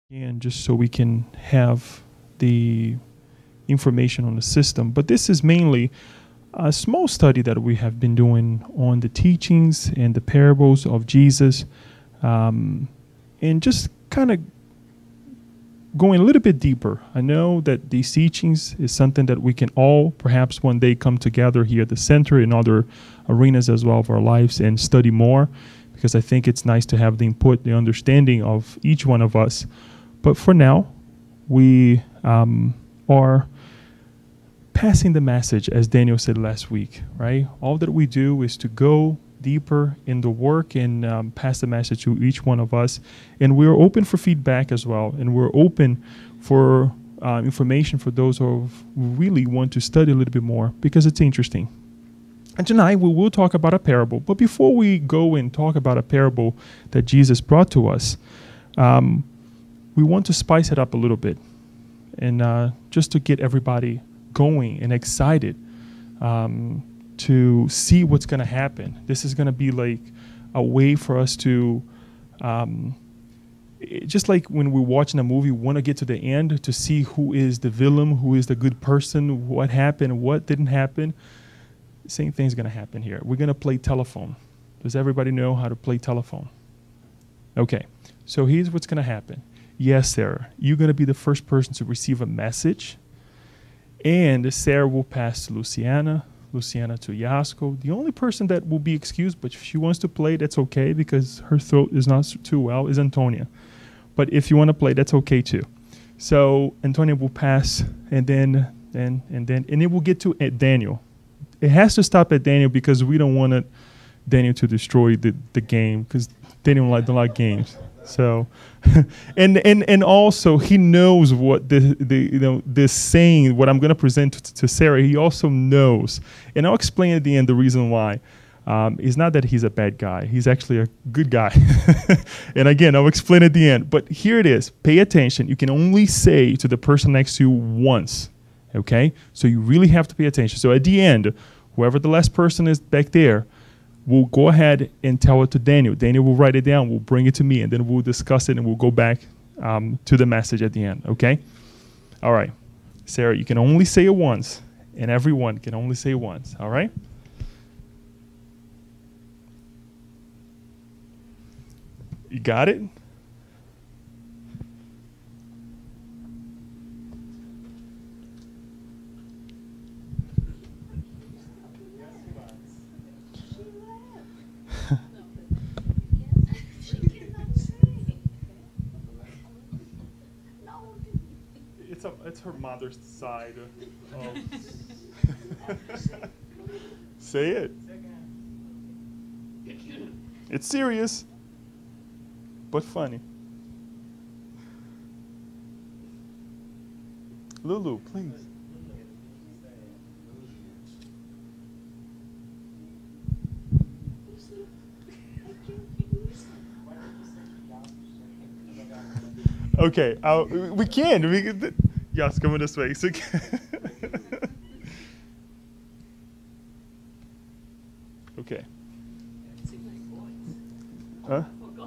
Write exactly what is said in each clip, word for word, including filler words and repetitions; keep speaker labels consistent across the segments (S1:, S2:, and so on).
S1: and just so we can have the information on the system. But this is mainly a small study that we have been doing on the teachings and the parables of Jesus, um, and just kind of going a little bit deeper. I know that these teachings is something that we can all perhaps one day come together here at the center in other arenas as well of our lives and study more, because I think it's nice to have the input, the understanding of each one of us. But for now, we um, are passing the message, as Daniel said last week, right? All that we do is to go deeper in the work and um, pass the message to each one of us. And we're open for feedback as well. And we're open for uh, information for those who really want to study a little bit more, because it's interesting. And tonight we will talk about a parable. But before we go and talk about a parable that Jesus brought to us, um, we want to spice it up a little bit. And uh, just to get everybody going and excited um, to see what's going to happen. This is going to be like a way for us to, um, it, just like when we're watching a movie, we want to get to the end to see who is the villain, who is the good person, what happened, what didn't happen. Same thing's going to happen here. We're going to play telephone. Does everybody know how to play telephone? Okay, so here's what's going to happen. Yes, Sarah, you're going to be the first person to receive a message, and Sarah will pass to Luciana, Luciana to Yasko. The only person that will be excused, but if she wants to play, that's okay, because her throat is not too well, is Antonia. But if you want to play, that's okay too. So Antonia will pass, and then, and, and then, and it will get to uh, Daniel. It has to stop at Daniel, because we don't want it, Daniel to destroy the, the game, because Daniel like, don't like games. So, and and and also he knows what the the you know this saying, what I'm going to present to, to Sarah. He also knows, and I'll explain at the end the reason why. Um, it's not that he's a bad guy; he's actually a good guy. And again, I'll explain at the end. But here it is. Pay attention. You can only say to the person next to you once. Okay, so you really have to pay attention. So at the end, whoever the last person is back there, we'll go ahead and tell it to Daniel. Daniel will write it down. We'll bring it to me, and then we'll discuss it, and we'll go back um, to the message at the end, okay? All right. Sarah, you can only say it once, and everyone can only say it once, all right? You got it? It's her mother's side. Of Say it. It's serious, but funny. Lulu, please. Okay, I'll, we can. We can. Yes, coming this way. So okay. Huh?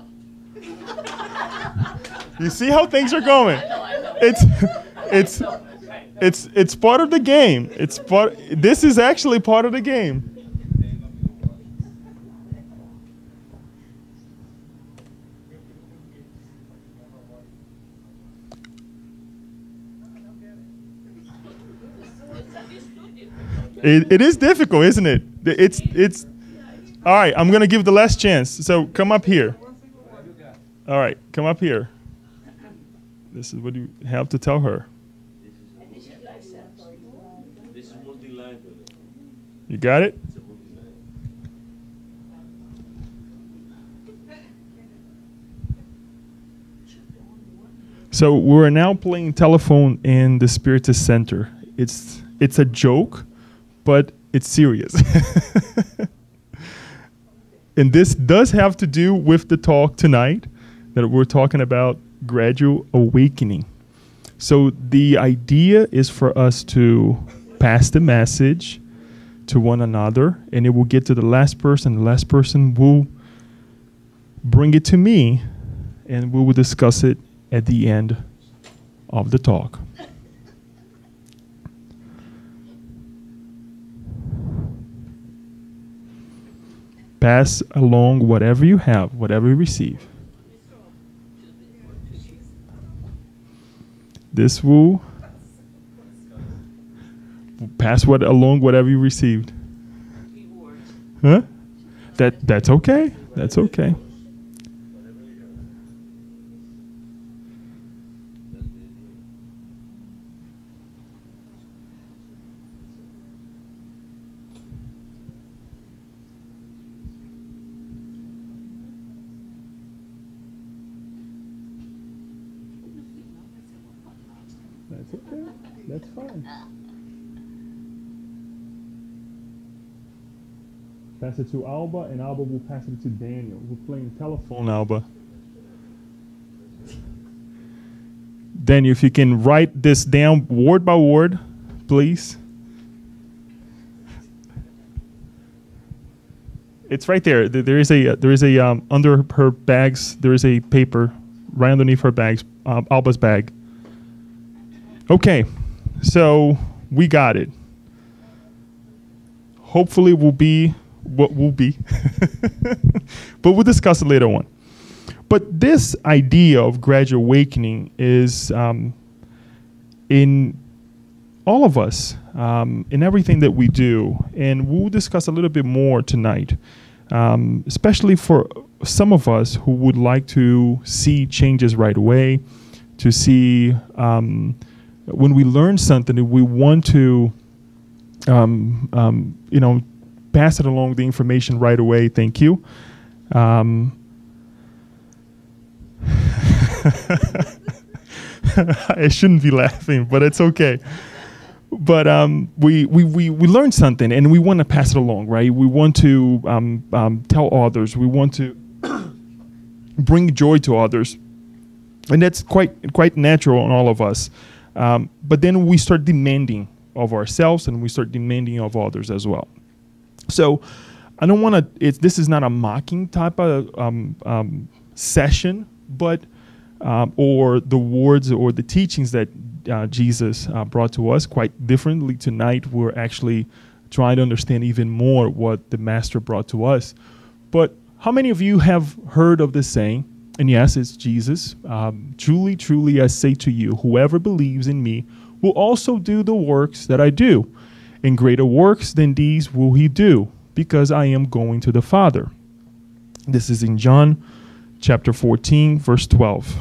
S1: You see how things are going? It's it's it's it's part of the game. It's part. This is actually part of the game. It, it is difficult, isn't it? It's it's. All right, I'm gonna give the last chance. So come up here. All right, come up here. This is what you have to tell her. You got it? So we're now playing telephone in the Spiritist Center. It's it's a joke, but it's serious. And this does have to do with the talk tonight that we're talking about, Gradual Awakening. So the idea is for us to pass the message to one another, and it will get to the last person. The last person will bring it to me, and we will discuss it at the end of the talk. Pass along whatever you have, whatever you receive. This will pass what along whatever you received. Huh? That that's okay. That's okay. That's okay. That's fine. Pass it to Alba, and Alba will pass it to Daniel. We're playing telephone, Alba. Daniel, if you can write this down word by word, please. It's right there. There is a there is a um, under her bags. There is a paper right underneath her bags. Um, Alba's bag. Okay, so we got it. Hopefully, we'll be. What will be, but we'll discuss it later on. But this idea of gradual awakening is um, in all of us, um, in everything that we do, and we'll discuss a little bit more tonight, um, especially for some of us who would like to see changes right away, to see um, when we learn something, we want to, um, um, you know, pass it along the information right away. Thank you. Um, I shouldn't be laughing, but it's okay. But um, we, we, we, we learned something, and we want to pass it along, right? We want to um, um, tell others. We want to bring joy to others. And that's quite, quite natural in all of us. Um, but then we start demanding of ourselves, and we start demanding of others as well. So I don't want to, it's, this is not a mocking type of um, um, session, but, um, or the words or the teachings that uh, Jesus uh, brought to us quite differently tonight. We're actually trying to understand even more what the Master brought to us. But how many of you have heard of this saying? And yes, it's Jesus. Um, truly, truly, I say to you, whoever believes in me will also do the works that I do. And greater works than these will he do, because I am going to the Father. This is in John chapter fourteen, verse twelve.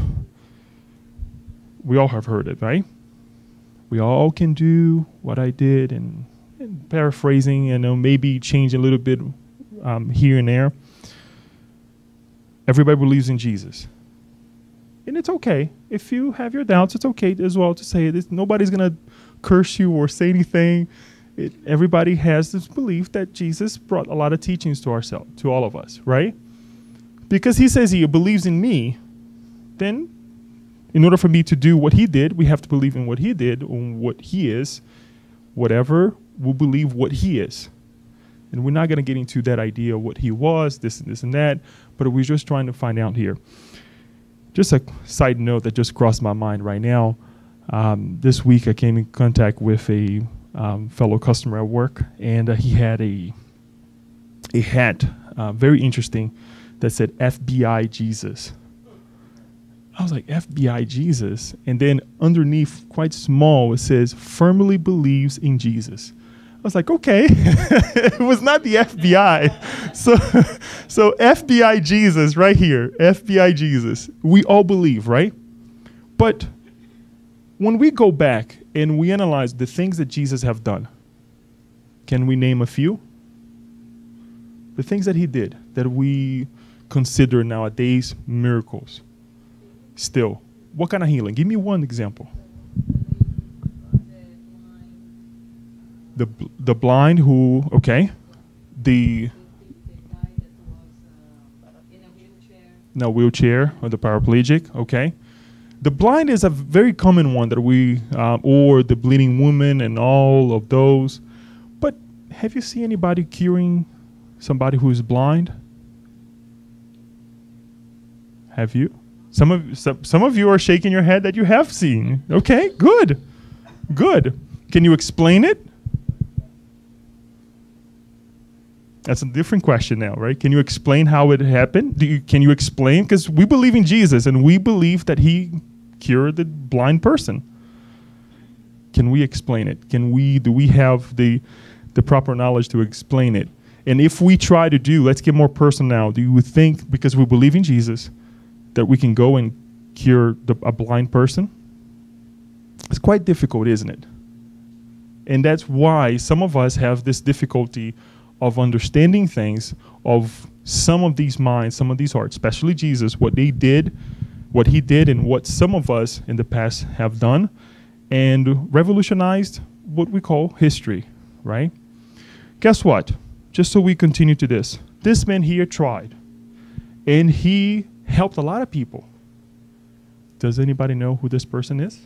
S1: We all have heard it, right? We all can do what I did, and, and paraphrasing, you know, maybe change a little bit um, here and there. Everybody believes in Jesus. And it's okay. If you have your doubts, it's okay as well to say it. It's, nobody's going to curse you or say anything. It, everybody has this belief that Jesus brought a lot of teachings to ourselves, to all of us, right? Because he says he believes in me, then in order for me to do what he did, we have to believe in what he did, on what he is, whatever, we'll believe what he is. And we're not going to get into that idea of what he was, this and this and that, but we're just trying to find out here. Just a side note that just crossed my mind right now. Um, this week I came in contact with a Um, fellow customer at work, and uh, he had a a hat, uh, very interesting, that said F B I Jesus. I was like, F B I Jesus? And then underneath, quite small, it says, firmly believes in Jesus. I was like, okay. It was not the F B I. So, so F B I Jesus right here, F B I Jesus. We all believe, right? But when we go back and we analyze the things that Jesus have done, can we name a few? The things that he did that we consider nowadays miracles. Still, what kind of healing? Give me one example. The the blind who, okay. The in a wheelchair, or the paraplegic, okay. The blind is a very common one that we, um, or the bleeding woman and all of those. But have you seen anybody curing somebody who is blind? Have you? Some of some, some of you are shaking your head that you have seen. Okay, good, good. Can you explain it? That's a different question now, right? Can you explain how it happened? Do you, can you explain? Because we believe in Jesus, and we believe that he cured the blind person. Can we explain it? Can we? Do we have the the proper knowledge to explain it? And if we try to do, let's get more personal now. Do you think, because we believe in Jesus, that we can go and cure the, a blind person? It's quite difficult, isn't it? And that's why some of us have this difficulty of understanding things, of some of these minds, some of these hearts, especially Jesus, what they did, what he did, and what some of us in the past have done, and revolutionized what we call history, right? Guess what? Just so we continue to this, this man here tried, and he helped a lot of people. Does anybody know who this person is?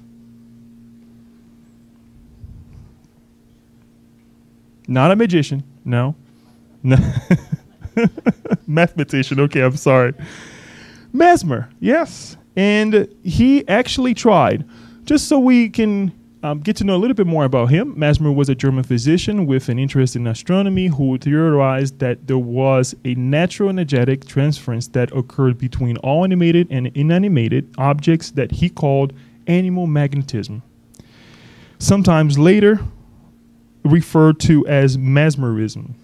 S1: Not a magician, no. No. Mathematician, okay, I'm sorry. Mesmer, yes. And he actually tried. Just so we can um, get to know a little bit more about him, Mesmer was a German physician with an interest in astronomy who theorized that there was a natural energetic transference that occurred between all animated and inanimated objects that he called animal magnetism. Sometimes later referred to as mesmerism.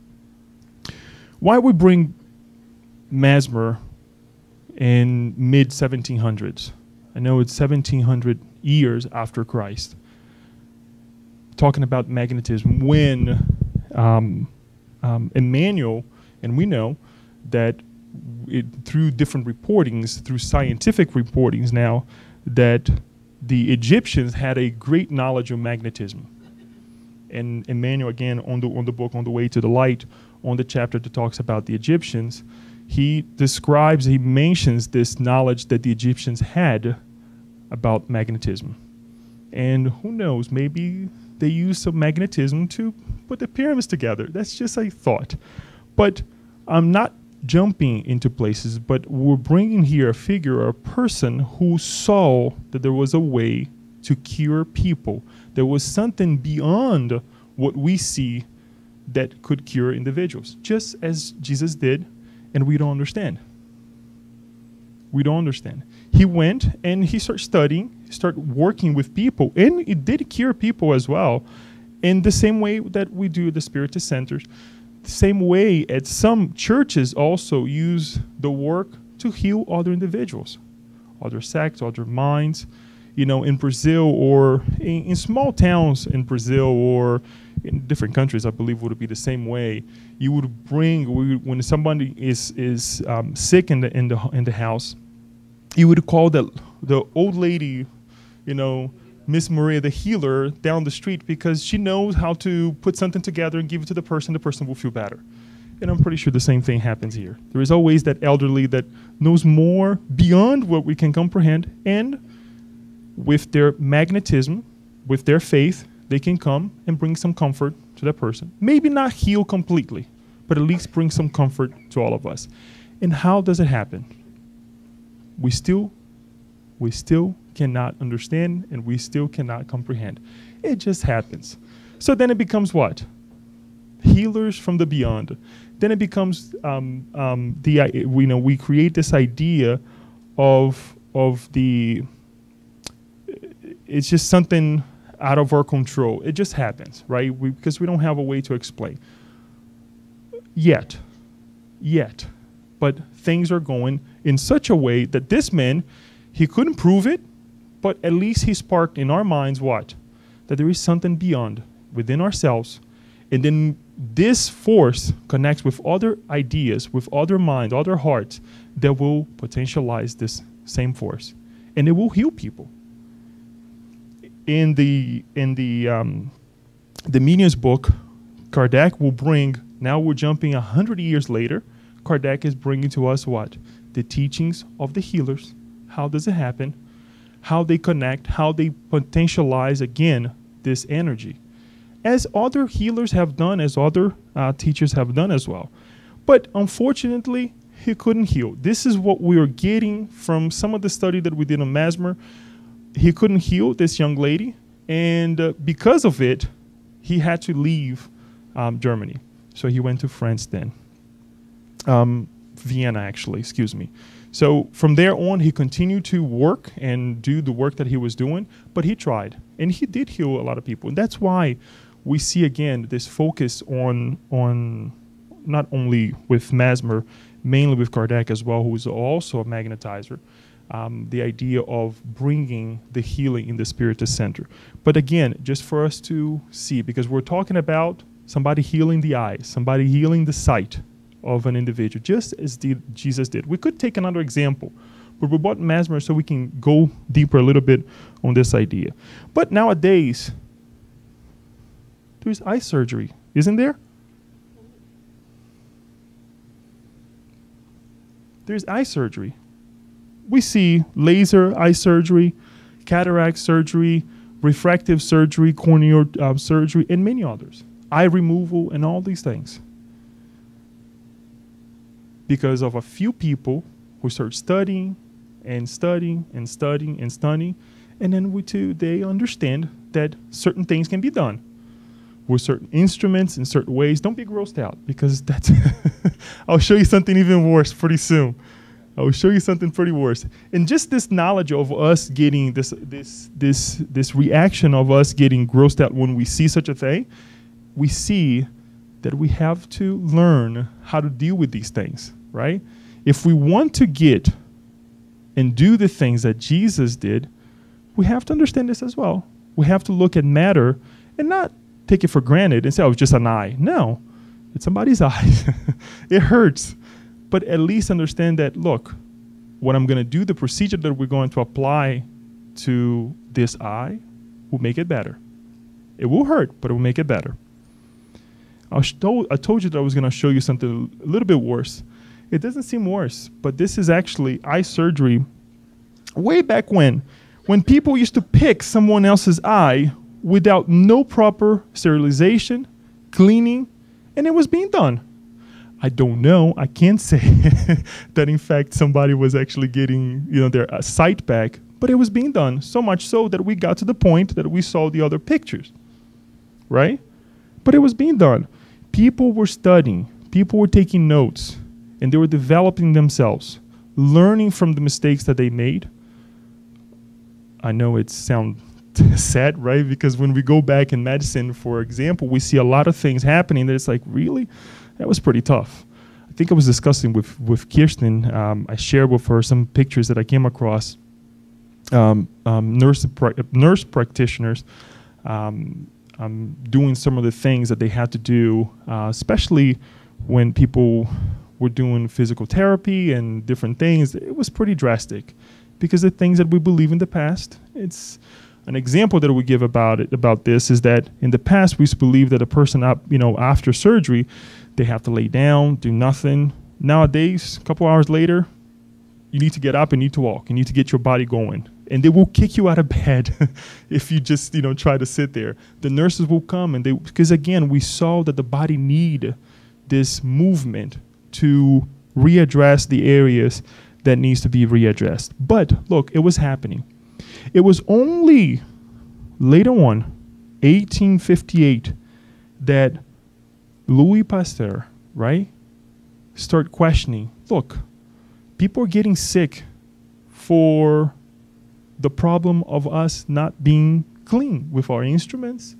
S1: Why we bring Mesmer in mid seventeen hundreds? I know it's seventeen hundred years after Christ. Talking about magnetism when um, um, Emmanuel, and we know that it, through different reportings, through scientific reportings now, that the Egyptians had a great knowledge of magnetism. And Emmanuel, again, on the, on the book, On the Way to the Light, on the chapter that talks about the Egyptians, he describes, he mentions this knowledge that the Egyptians had about magnetism. And who knows, maybe they used some magnetism to put the pyramids together. That's just a thought. But I'm not jumping into places, but we're bringing here a figure, a person who saw that there was a way to cure people. There was something beyond what we see that could cure individuals, just as Jesus did, and we don't understand. We don't understand. He went and he started studying, started working with people, and it did cure people as well, in the same way that we do the Spiritist centers. The same way as some churches also use the work to heal other individuals, other sects, other minds. You know, in Brazil or in, in small towns in Brazil or in different countries, I believe would be the same way. You would bring, we, when somebody is is um, sick in the in the in the house, you would call the the old lady, you know, Miss Maria, the healer, down the street, because she knows how to put something together and give it to the person. The person will feel better. And I'm pretty sure the same thing happens here. There is always that elderly that knows more beyond what we can comprehend, and with their magnetism, with their faith, they can come and bring some comfort to that person. Maybe not heal completely, but at least bring some comfort to all of us. And how does it happen? We still, we still cannot understand, and we still cannot comprehend. It just happens. So then it becomes what? Healers from the beyond. Then it becomes um, um, the we know we create this idea of of the. It's just something out of our control. It just happens, right? We, because we don't have a way to explain. Yet, yet, but things are going in such a way that this man, he couldn't prove it, but at least he sparked in our minds what? That there is something beyond, within ourselves, and then this force connects with other ideas, with other minds, other hearts, that will potentialize this same force, and it will heal people. In the in the um, the Medium's book, Kardec will bring. Now we're jumping a hundred years later. Kardec is bringing to us what? The teachings of the healers. How does it happen? How they connect? How they potentialize again this energy, as other healers have done, as other uh, teachers have done as well. But unfortunately, he couldn't heal. This is what we are getting from some of the study that we did on Mesmer. He couldn't heal this young lady, and uh, because of it, he had to leave um, Germany. So he went to France then. Um, Vienna, actually, excuse me. So from there on, he continued to work and do the work that he was doing, but he tried, and he did heal a lot of people. And that's why we see, again, this focus on, on not only with Mesmer, mainly with Kardec as well, who is also a magnetizer, um, the idea of bringing the healing in the Spiritist center. But again, just for us to see, because we're talking about somebody healing the eyes, somebody healing the sight of an individual, just as did Jesus did. We could take another example, but we brought Mesmer so we can go deeper a little bit on this idea. But nowadays, there's eye surgery, isn't there? There's eye surgery. We see laser eye surgery, cataract surgery, refractive surgery, corneal uh, surgery, and many others. Eye removal and all these things. Because of a few people who start studying and studying and studying and studying, and then we too, they understand that certain things can be done with certain instruments in certain ways. Don't be grossed out, because that's I'll show you something even worse pretty soon. I will show you something pretty worse. And just this knowledge of us getting this this this this reaction of us getting grossed out when we see such a thing, we see that we have to learn how to deal with these things, right? If we want to get and do the things that Jesus did, we have to understand this as well. We have to look at matter and not take it for granted and say, oh, it's just an eye. No, it's somebody's eye. It hurts. But at least understand that, look, what I'm going to do, the procedure that we're going to apply to this eye will make it better. It will hurt, but it will make it better. I, told, I told you that I was going to show you something a little bit worse. It doesn't seem worse, but this is actually eye surgery way back when, when people used to pick someone else's eye without no proper sterilization, cleaning, and it was being done. I don't know. I can't say that, in fact, somebody was actually getting, you know, their uh, sight back, but it was being done, so much so that we got to the point that we saw the other pictures, right? But it was being done. People were studying. People were taking notes, and they were developing themselves, learning from the mistakes that they made. I know it sounds sad, right? Because when we go back in medicine, for example, we see a lot of things happening that it's like, really? That was pretty tough. I think I was discussing with, with Kirsten. Um, I shared with her some pictures that I came across. Um, um, nurse, pra nurse practitioners um, um, doing some of the things that they had to do, uh, especially when people were doing physical therapy and different things. It was pretty drastic because the things that we believe in the past, it's an example that we give about it, about this is that in the past we used to believe that a person up, you know, after surgery, they have to lay down, do nothing. Nowadays, a couple hours later, you need to get up and need to walk. You need to get your body going. And they will kick you out of bed if you just, you know, try to sit there. The nurses will come and they, because again, we saw that the body need this movement to readdress the areas that needs to be readdressed. But look, it was happening. It was only later on, eighteen fifty-eight, that Louis Pasteur, right, start questioning, look, people are getting sick for the problem of us not being clean with our instruments,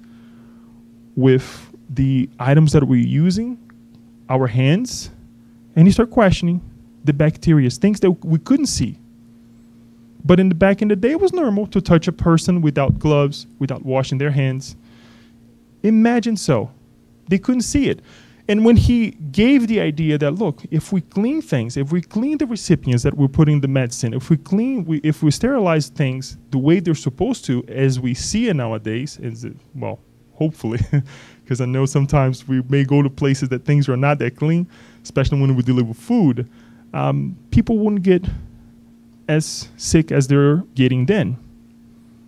S1: with the items that we're using, our hands, and he start questioning the bacteria, things that we couldn't see. But in the back in the day, it was normal to touch a person without gloves, without washing their hands. Imagine so. They couldn't see it. And when he gave the idea that, look, if we clean things, if we clean the recipients that we're putting the medicine, if we clean, we, if we sterilize things the way they're supposed to, as we see it nowadays, is it, well, hopefully, because I know sometimes we may go to places that things are not that clean, especially when we deal with food, um, people wouldn't get as sick as they're getting then.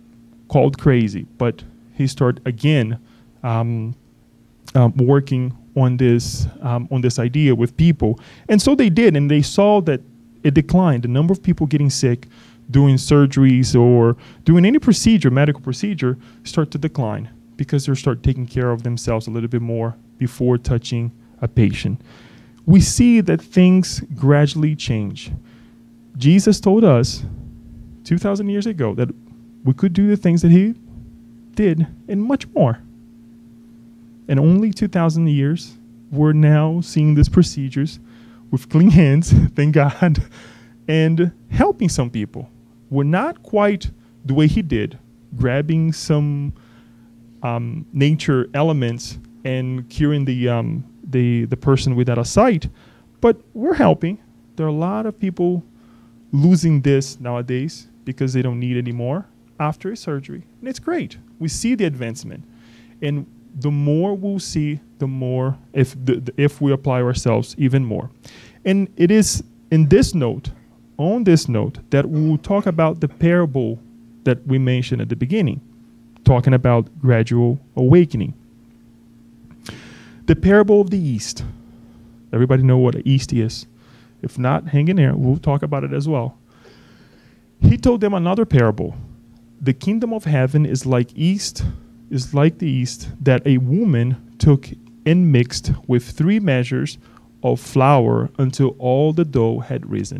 S1: Called crazy, but he started again um, um, working on this um, on this idea with people. And so they did, and they saw that it declined. The number of people getting sick, doing surgeries or doing any procedure, medical procedure, start to decline because they start taking care of themselves a little bit more before touching a patient. We see that things gradually change. Jesus told us two thousand years ago that we could do the things that he did and much more. And only two thousand years, we're now seeing these procedures with clean hands, thank God, and helping some people. We're not quite the way he did, grabbing some um, nature elements and curing the, um, the, the person without a sight, but we're helping. There are a lot of people losing this nowadays because they don't need it anymore after a surgery. And it's great. We see the advancement. And the more we'll see, the more if the, the, if we apply ourselves even more. And it is in this note, on this note, that we'll talk about the parable that we mentioned at the beginning, talking about gradual awakening. The parable of the yeast. Everybody know what a yeast is. If not, hang in there. We'll talk about it as well. He told them another parable. The kingdom of heaven is like yeast, is like the yeast that a woman took and mixed with three measures of flour until all the dough had risen.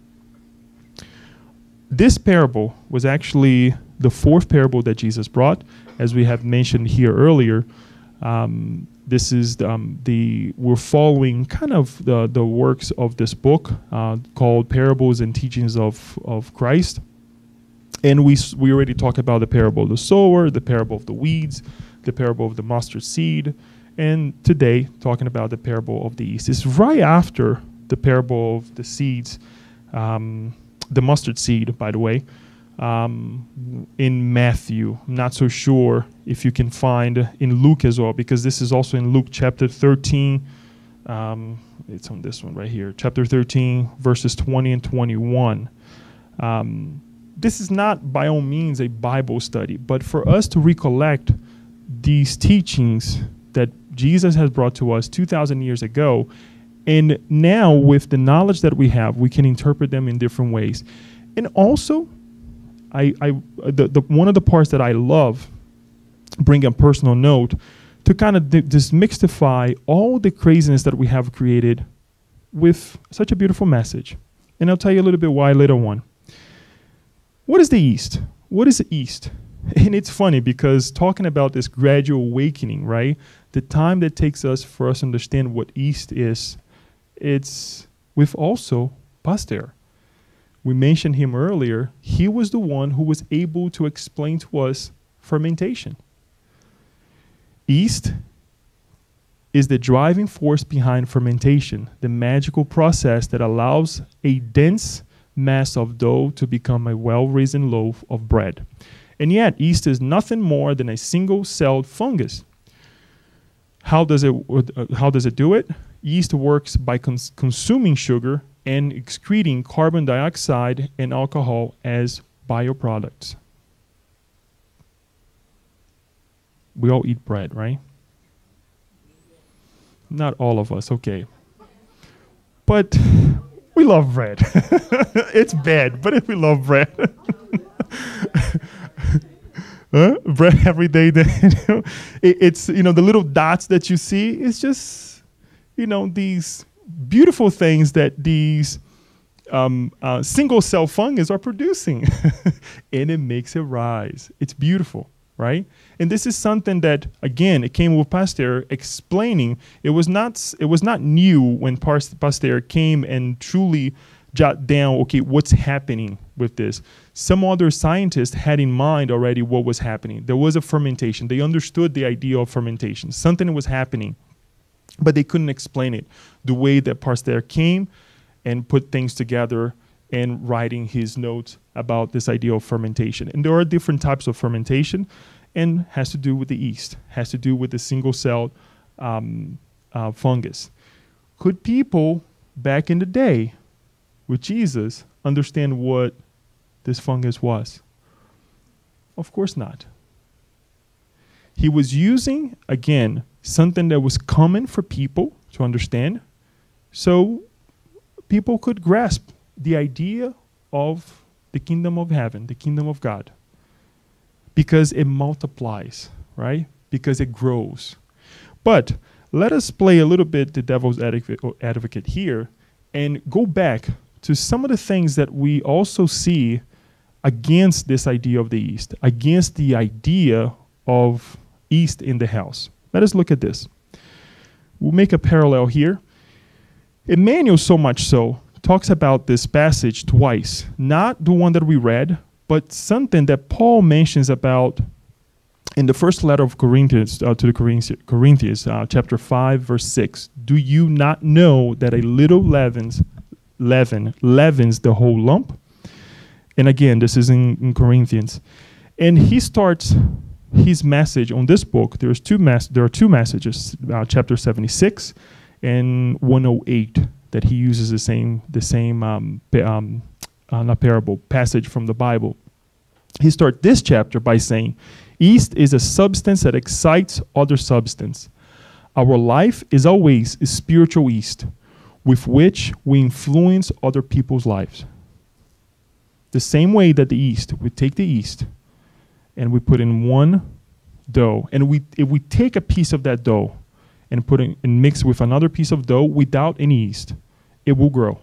S1: This parable was actually the fourth parable that Jesus brought, as we have mentioned here earlier. Um, this is um, the we're following kind of the the works of this book uh, called Parables and Teachings of of Christ. And we we already talked about the parable of the sower, the parable of the weeds, the parable of the mustard seed, and today talking about the parable of the yeast. It's right after the parable of the seeds, um, the mustard seed, by the way, um, in Matthew. I'm not so sure if you can find in Luke as well, because this is also in Luke chapter thirteen. Um, it's on this one right here, chapter thirteen, verses twenty and twenty-one. Um, This is not by all means a Bible study, but for us to recollect these teachings that Jesus has brought to us two thousand years ago, and now with the knowledge that we have, we can interpret them in different ways. And also, I, I the, the one of the parts that I love, bring a personal note, to kind of d- demystify all the craziness that we have created with such a beautiful message. And I'll tell you a little bit why later on. What is the yeast? What is the yeast? And it's funny because talking about this gradual awakening, right? The time that takes us for us to understand what yeast is, it's with also Pasteur. We mentioned him earlier. He was the one who was able to explain to us fermentation. Yeast is the driving force behind fermentation, the magical process that allows a dense mass of dough to become a well-risen loaf of bread. And yet, yeast is nothing more than a single-celled fungus. How does it uh, how does it do it? Yeast works by cons- consuming sugar and excreting carbon dioxide and alcohol as bioproducts. We all eat bread, right? Not all of us, okay. But we love bread. It's bad, but if we love bread. huh? Bread every day. Then, you know, it, it's, you know, the little dots that you see, it's just, you know, these beautiful things that these um, uh, single cell fungus are producing. And it makes it rise. It's beautiful, right? And this is something that, again, it came with Pasteur explaining. It was not it was not new when Pasteur came and truly jot down, okay, what's happening with this. Some other scientists had in mind already what was happening. There was a fermentation. They understood the idea of fermentation. Something was happening, but they couldn't explain it the way that Pasteur came and put things together and writing his notes about this idea of fermentation. And there are different types of fermentation, and has to do with the yeast, has to do with the single-celled um, uh, fungus. Could people back in the day with Jesus understand what this fungus was? Of course not. He was using, again, something that was common for people to understand, so people could grasp the idea of the kingdom of heaven, the kingdom of God, because it multiplies, right? Because it grows. But let us play a little bit the devil's advocate here and go back to some of the things that we also see against this idea of the yeast, against the idea of yeast in the house. Let us look at this. We'll make a parallel here. Emmanuel, so much so, talks about this passage twice, not the one that we read, but something that Paul mentions about in the first letter of Corinthians uh, to the Corinthians, Corinthians uh, chapter five, verse six. Do you not know that a little leavens, leaven leavens the whole lump? And again, this is in, in Corinthians. And he starts his message on this book. There's two mas- there are two messages, uh, chapter seventy-six and one oh eight, that he uses the same, the same um, pa- um, uh, not parable, passage from the Bible. He starts this chapter by saying, yeast is a substance that excites other substance. Our life is always a spiritual yeast with which we influence other people's lives. The same way that the yeast, we take the yeast and we put in one dough, and we if we take a piece of that dough and put it and mix with another piece of dough without any yeast, it will grow.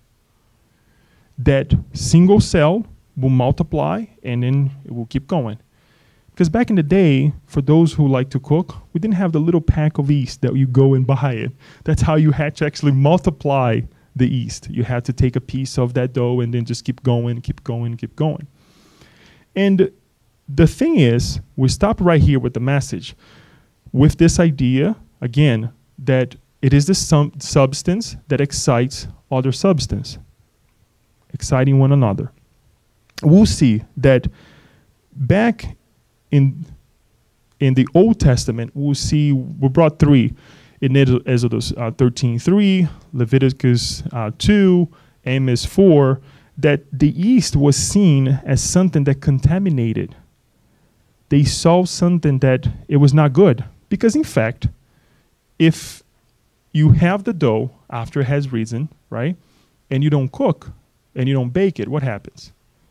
S1: That single cell will multiply, and then it will keep going. Because back in the day, for those who like to cook, we didn't have the little pack of yeast that you go and buy it. That's how you had to actually multiply the yeast. You had to take a piece of that dough and then just keep going, keep going, keep going. And the thing is, we stop right here with the message, with this idea, again, that it is the sum- substance that excites other substance, exciting one another. We'll see that back in in the Old Testament, we'll see, we brought three, in Exodus uh, thirteen three, Leviticus uh, two, Amos four, that the yeast was seen as something that contaminated. They saw something that it was not good. Because in fact, if you have the dough after it has risen, right, and you don't cook and you don't bake it, what happens?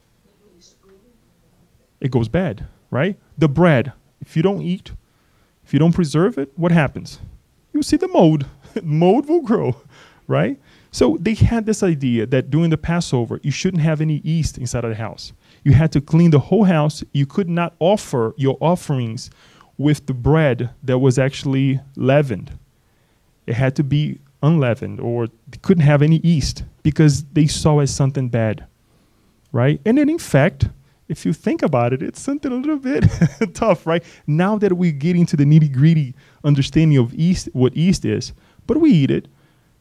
S1: It goes bad, right? The bread, if you don't eat, if you don't preserve it, what happens? You see the mold. Mold will grow, right? So they had this idea that during the Passover, you shouldn't have any yeast inside of the house. You had to clean the whole house. You could not offer your offerings with the bread that was actually leavened. It had to be unleavened, or they couldn't have any yeast because they saw it as something bad, right? And then in fact, if you think about it, it's something a little bit tough, right? Now that we get into the nitty-gritty understanding of yeast, what yeast is, but we eat it,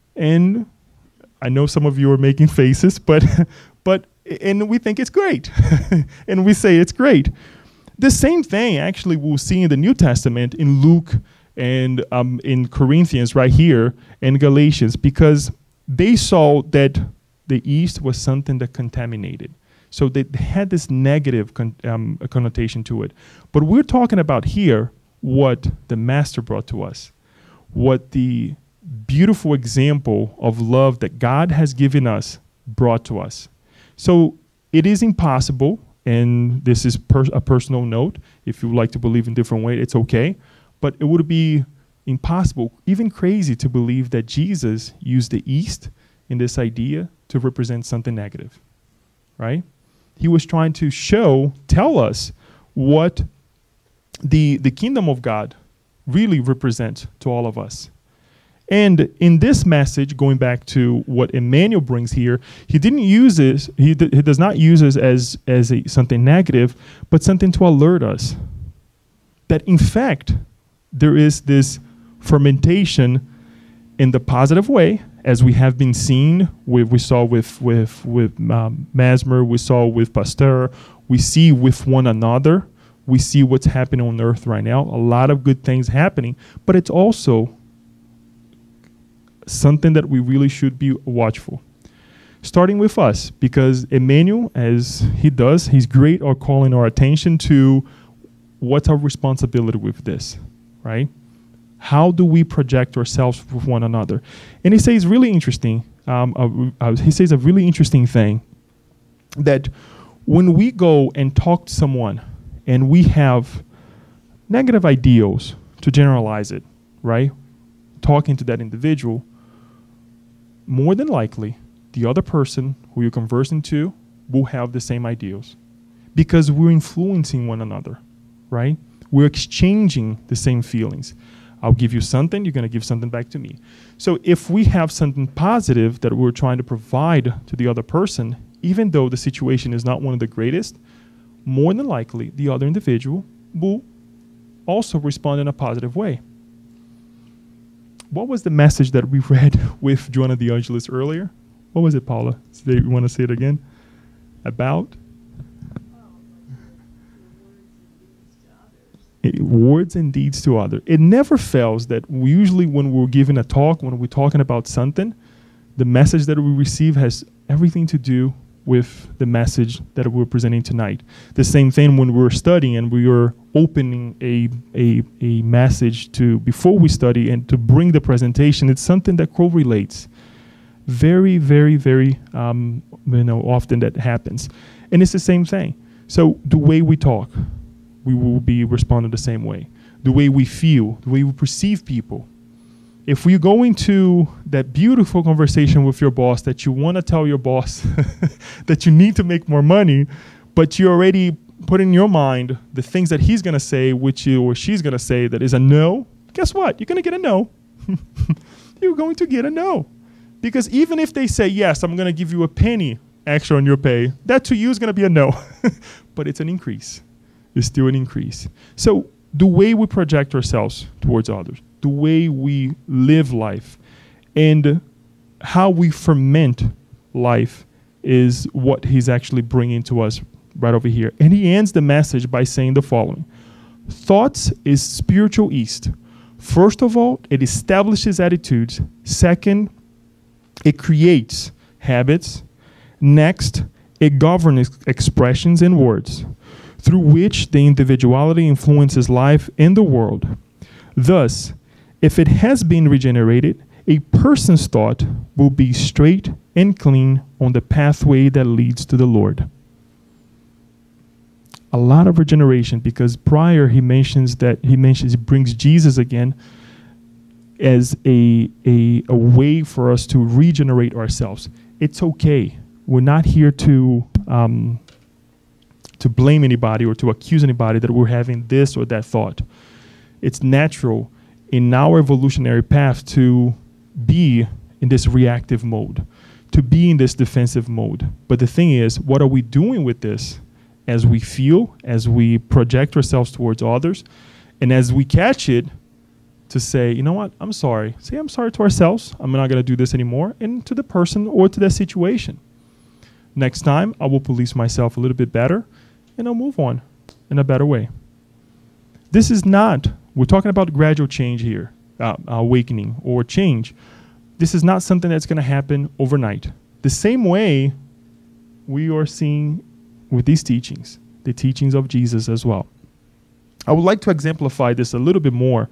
S1: and I know some of you are making faces, but but and we think it's great, and we say it's great. The same thing, actually, we'll see in the New Testament in Luke and um, in Corinthians right here and Galatians, because they saw that the yeast was something that contaminated. So they had this negative con- um, connotation to it. But we're talking about here what the Master brought to us, what the beautiful example of love that God has given us brought to us. So it is impossible, and this is per- a personal note. If you would like to believe in different way, it's okay. But it would be impossible, even crazy, to believe that Jesus used the yeast in this idea to represent something negative, right? He was trying to show, tell us what the, the kingdom of God really represents to all of us. And in this message, going back to what Emmanuel brings here, he didn't use this, he, d- he does not use this as, as a, something negative, but something to alert us that in fact, there is this fermentation in the positive way, as we have been seeing, with, we saw with with with um, Mesmer, we saw with Pasteur, we see with one another, we see what's happening on earth right now, a lot of good things happening, but it's also something that we really should be watchful. Starting with us, because Emmanuel, as he does, he's great at calling our attention to what's our responsibility with this, right? How do we project ourselves with one another? And he says really interesting. Um, uh, uh, he says a really interesting thing, that when we go and talk to someone and we have negative ideals, to generalize it, right? Talking to that individual, more than likely, the other person who you're conversing to will have the same ideals, because we're influencing one another, right? We're exchanging the same feelings. I'll give you something, you're going to give something back to me. So if we have something positive that we're trying to provide to the other person, even though the situation is not one of the greatest, more than likely the other individual will also respond in a positive way. What was the message that we read with Joanna de Angelis earlier? What was it, Paula? Do you want to say it again? About? It, words and deeds to others. It never fails that we usually, when we're giving a talk, when we're talking about something, the message that we receive has everything to do with the message that we're presenting tonight. The same thing when we're studying and we are opening a, a, a message to, before we study and to bring the presentation, it's something that correlates. Very, very, very, um, you know, often that happens. And it's the same thing. So the way we talk, we will be responding the same way. The way we feel, the way we perceive people. If we go into that beautiful conversation with your boss that you want to tell your boss that you need to make more money, but you already put in your mind the things that he's going to say, which you or she's going to say that is a no, guess what? You're going to get a no. You're going to get a no. Because even if they say, yes, I'm going to give you a penny extra on your pay, that to you is going to be a no. But it's an increase. It's still an increase. So the way we project ourselves towards others, the way we live life, and how we ferment life is what he's actually bringing to us right over here. And he ends the message by saying the following. Thoughts is spiritual yeast. First of all, it establishes attitudes. Second, it creates habits. Next, it governs expressions and words, through which the individuality influences life in the world. Thus, if it has been regenerated, a person's thought will be straight and clean on the pathway that leads to the Lord. A lot of regeneration, because prior he mentions that he mentions he brings Jesus again as a, a, a way for us to regenerate ourselves. It's okay. We're not here to um, to blame anybody or to accuse anybody that we're having this or that thought. It's natural in our evolutionary path to be in this reactive mode, to be in this defensive mode. But the thing is, what are we doing with this as we feel, as we project ourselves towards others, and as we catch it to say, you know what, I'm sorry. Say I'm sorry to ourselves. I'm not going to do this anymore, and to the person or to that situation. Next time, I will police myself a little bit better, and I'll move on in a better way. This is not, we're talking about gradual change here, uh, awakening or change. This is not something that's going to happen overnight. The same way we are seeing with these teachings, the teachings of Jesus as well. I would like to exemplify this a little bit more.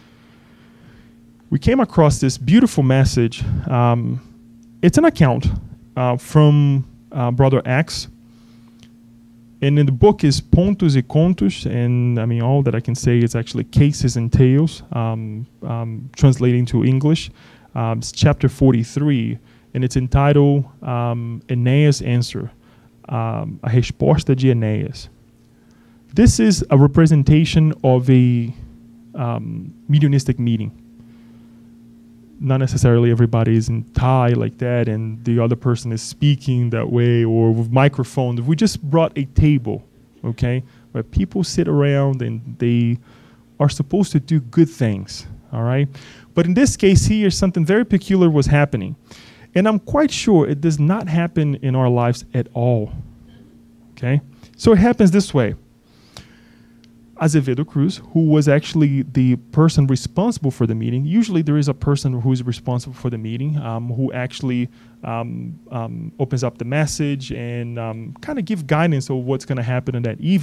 S1: We came across this beautiful message. Um, it's an account uh, from uh, Brother X. And in the book is Pontos e Contos, and I mean, all that I can say is actually cases and tales, um, um, translating to English. Um, it's chapter forty-three, and it's entitled um, Enéas Answer, um, A Resposta de Enéas. This is a representation of a um, mediumistic meeting. Not necessarily everybody is in Thai like that and the other person is speaking that way or with microphones. We just brought a table, okay, where people sit around and they are supposed to do good things, all right? But in this case here, something very peculiar was happening. And I'm quite sure it does not happen in our lives at all, okay? So it happens this way. Azevedo Cruz, who was actually the person responsible for the meeting. Usually there is a person who is responsible for the meeting, um, who actually um, um, opens up the message and um, kind of give guidance of what's going to happen in that evening.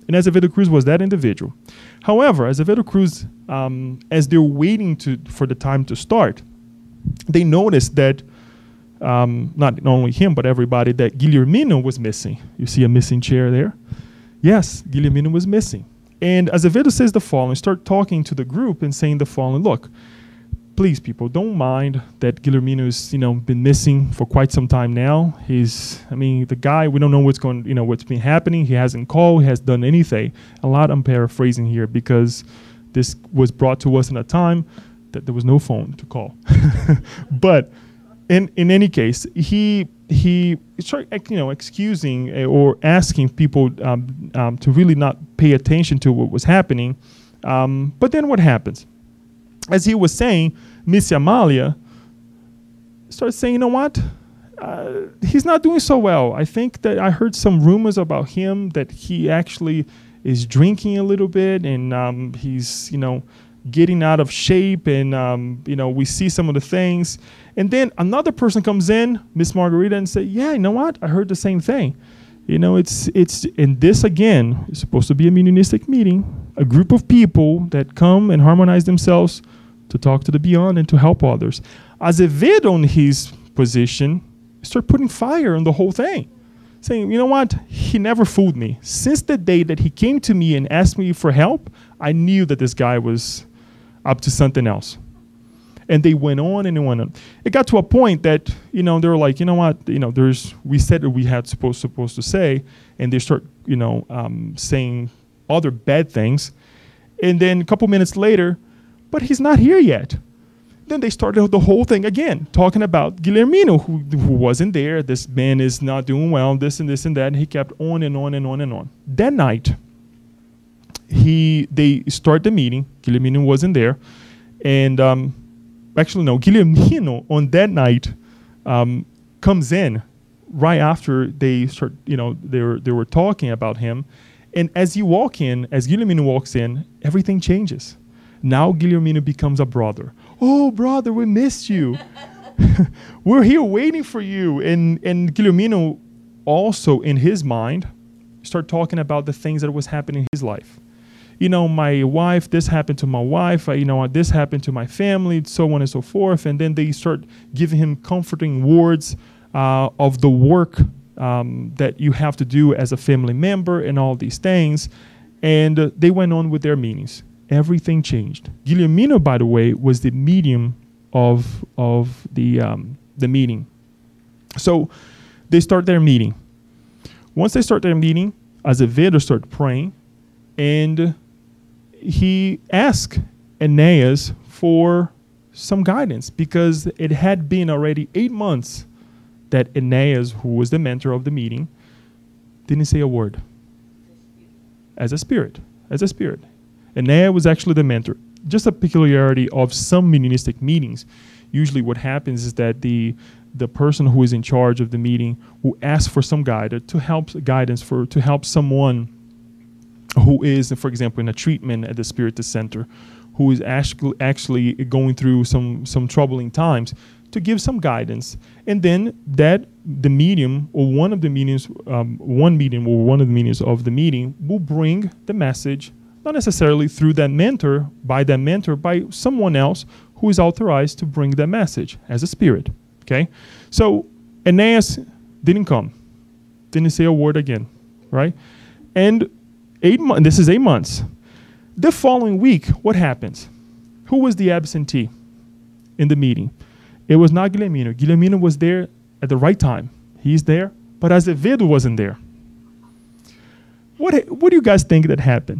S1: And Azevedo Cruz was that individual. However, Azevedo Cruz, um, as they're waiting to for the time to start, they noticed that um, not only him, but everybody, that Guillermino was missing. You see a missing chair there? Yes, Guillermino was missing. And Azevedo says the following, start talking to the group and saying the following, look, please, people, don't mind that Guillermino's, you know, been missing for quite some time now. He's, I mean, the guy, we don't know what's going, you know, what's been happening. He hasn't called, he has done anything. A lot I'm paraphrasing here because this was brought to us in a time that there was no phone to call. But in in any case, he he started, you know, excusing or asking people um, um, to really not pay attention to what was happening. Um, but then what happens? As he was saying, Miss Amalia started saying, you know what? Uh, he's not doing so well. I think that I heard some rumors about him that he actually is drinking a little bit, and um, he's, you know, getting out of shape, and, um, you know, we see some of the things. And then another person comes in, Miss Margarita, and say, yeah, you know what? I heard the same thing. You know, it's, it's, and this again is supposed to be a mediumistic meeting, a group of people that come and harmonize themselves to talk to the beyond and to help others. Azevedo, in his position, started putting fire on the whole thing, saying, you know what? He never fooled me. Since the day that he came to me and asked me for help, I knew that this guy was up to something else. And they went on and went on. It got to a point that, you know, they were like, you know what, you know, there's, we said that we had supposed supposed to say, and they start, you know, um, saying other bad things. And then a couple minutes later, but he's not here yet. Then they started the whole thing again, talking about Guillermino, who, who wasn't there. This man is not doing well, this and this and that. And he kept on and on and on and on. That night, he they start the meeting. Guillermino wasn't there. And um, actually, no, Guillermino on that night um, comes in right after they start, you know, they were, they were talking about him. And as you walk in, as Guillermino walks in, everything changes. Now Guillermino becomes a brother. Oh, brother, we missed you. We're here waiting for you. And, and Guillermino also, in his mind, start talking about the things that was happening in his life. You know, my wife, this happened to my wife. I, you know, this happened to my family, so on and so forth. And then they start giving him comforting words uh, of the work um, that you have to do as a family member and all these things. And uh, they went on with their meetings. Everything changed. Guillermino, by the way, was the medium of of the um, the meeting. So they start their meeting. Once they start their meeting, Azevedo started praying, and he asked Aeneas for some guidance, because it had been already eight months that Aeneas, who was the mentor of the meeting, didn't say a word. As a spirit, as a spirit. Aeneas was actually the mentor. Just a peculiarity of some mediumistic meetings. Usually what happens is that the the person who is in charge of the meeting will ask for some guide to help guidance for to help someone who is, for example, in a treatment at the Spiritist Center, who is actually actually going through some some troubling times, to give some guidance. And then that the medium or one of the mediums, um, one medium or one of the mediums of the meeting will bring the message, not necessarily through that mentor, by that mentor, by someone else who is authorized to bring that message as a spirit. Okay? So Aeneas didn't come, didn't say a word again, right? And eight months, this is eight months. The following week, what happens? Who was the absentee in the meeting? It was not Guillermino. Guillermino was there at the right time. He's there, but Azevedo wasn't there. What, what do you guys think that happened?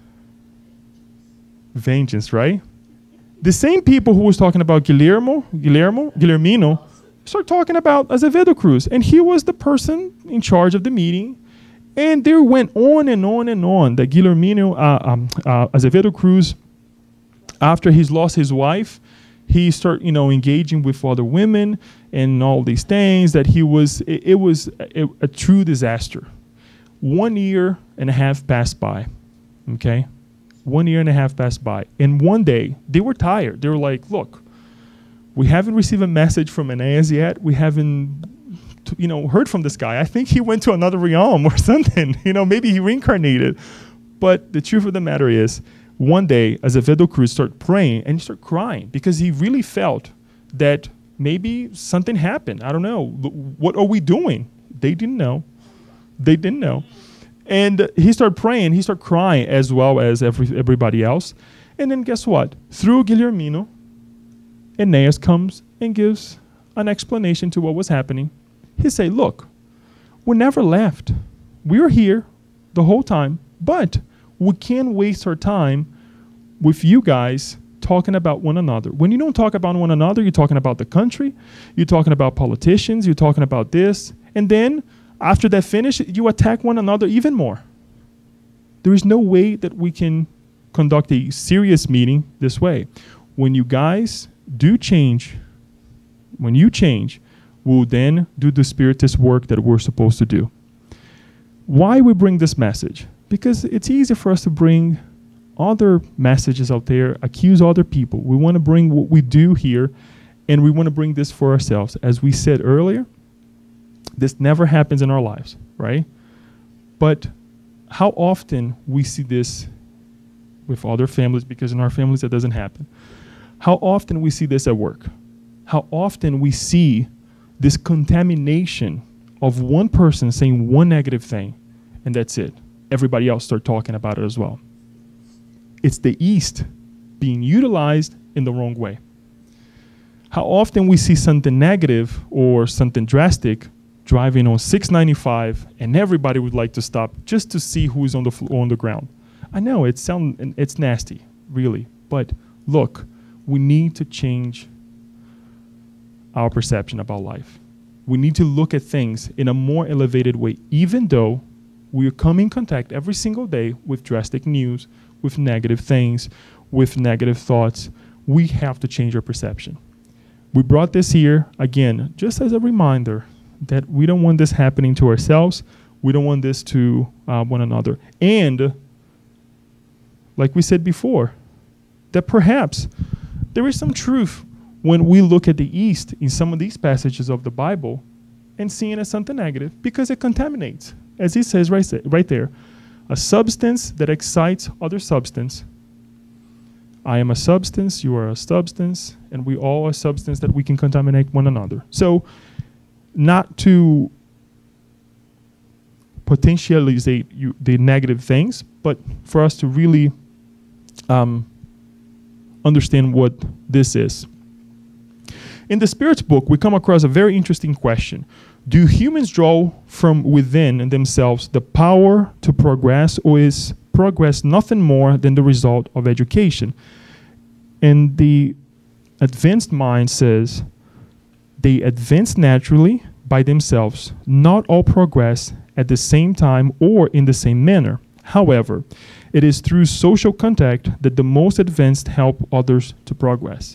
S1: Vengeance, right? The same people who was talking about Guillermo, Guillermo, Guillermino, start talking about Azevedo Cruz, and he was the person in charge of the meeting. And they went on and on and on that Guillermino, uh, um, uh, Azevedo Cruz, after he's lost his wife, he started, you know, engaging with other women and all these things. That he was, it, it was a, a true disaster. One year and a half passed by, okay. One year and a half passed by. And one day, they were tired. They were like, look, we haven't received a message from Aeneas yet. We haven't, you know, heard from this guy. I think he went to another realm or something. You know, maybe he reincarnated. But the truth of the matter is, one day, Azevedo Cruz started praying and he started crying because he really felt that maybe something happened. I don't know. What are we doing? They didn't know. They didn't know. And he started praying. He started crying as well as every, everybody else. And then guess what? Through Guillermino, Aeneas comes and gives an explanation to what was happening. He said, look, we never left. We were here the whole time, but we can't waste our time with you guys talking about one another. When you don't talk about one another, you're talking about the country, you're talking about politicians, you're talking about this, and then after that finish, you attack one another even more. There is no way that we can conduct a serious meeting this way. When you guys do change, when you change, we'll then do the Spiritist work that we're supposed to do. Why we bring this message? Because it's easy for us to bring other messages out there, accuse other people. We want to bring what we do here, and we want to bring this for ourselves. As we said earlier, this never happens in our lives, right? But how often we see this with other families, because in our families that doesn't happen. How often we see this at work. How often we see this contamination of one person saying one negative thing, and that's it. Everybody else start talking about it as well. It's the yeast being utilized in the wrong way. How often we see something negative or something drastic driving on six ninety-five, and everybody would like to stop just to see who's on the fl- on the ground. I know it sound it's nasty, really, but look, we need to change our perception about life. We need to look at things in a more elevated way, even though we come in contact every single day with drastic news, with negative things, with negative thoughts. We have to change our perception. We brought this here, again, just as a reminder that we don't want this happening to ourselves. We don't want this to uh, one another. And, like we said before, that perhaps there is some truth when we look at the yeast in some of these passages of the Bible and seeing it as something negative, because it contaminates. As he says right, right there, a substance that excites other substance. I am a substance, you are a substance, and we all are a substance that we can contaminate one another. So, not to potentialize you, the negative things, but for us to really um, understand what this is. In the Spirit's book, we come across a very interesting question. Do humans draw from within themselves the power to progress, or is progress nothing more than the result of education? And the advanced mind says they advance naturally by themselves. Not all progress at the same time or in the same manner. However, it is through social contact that the most advanced help others to progress.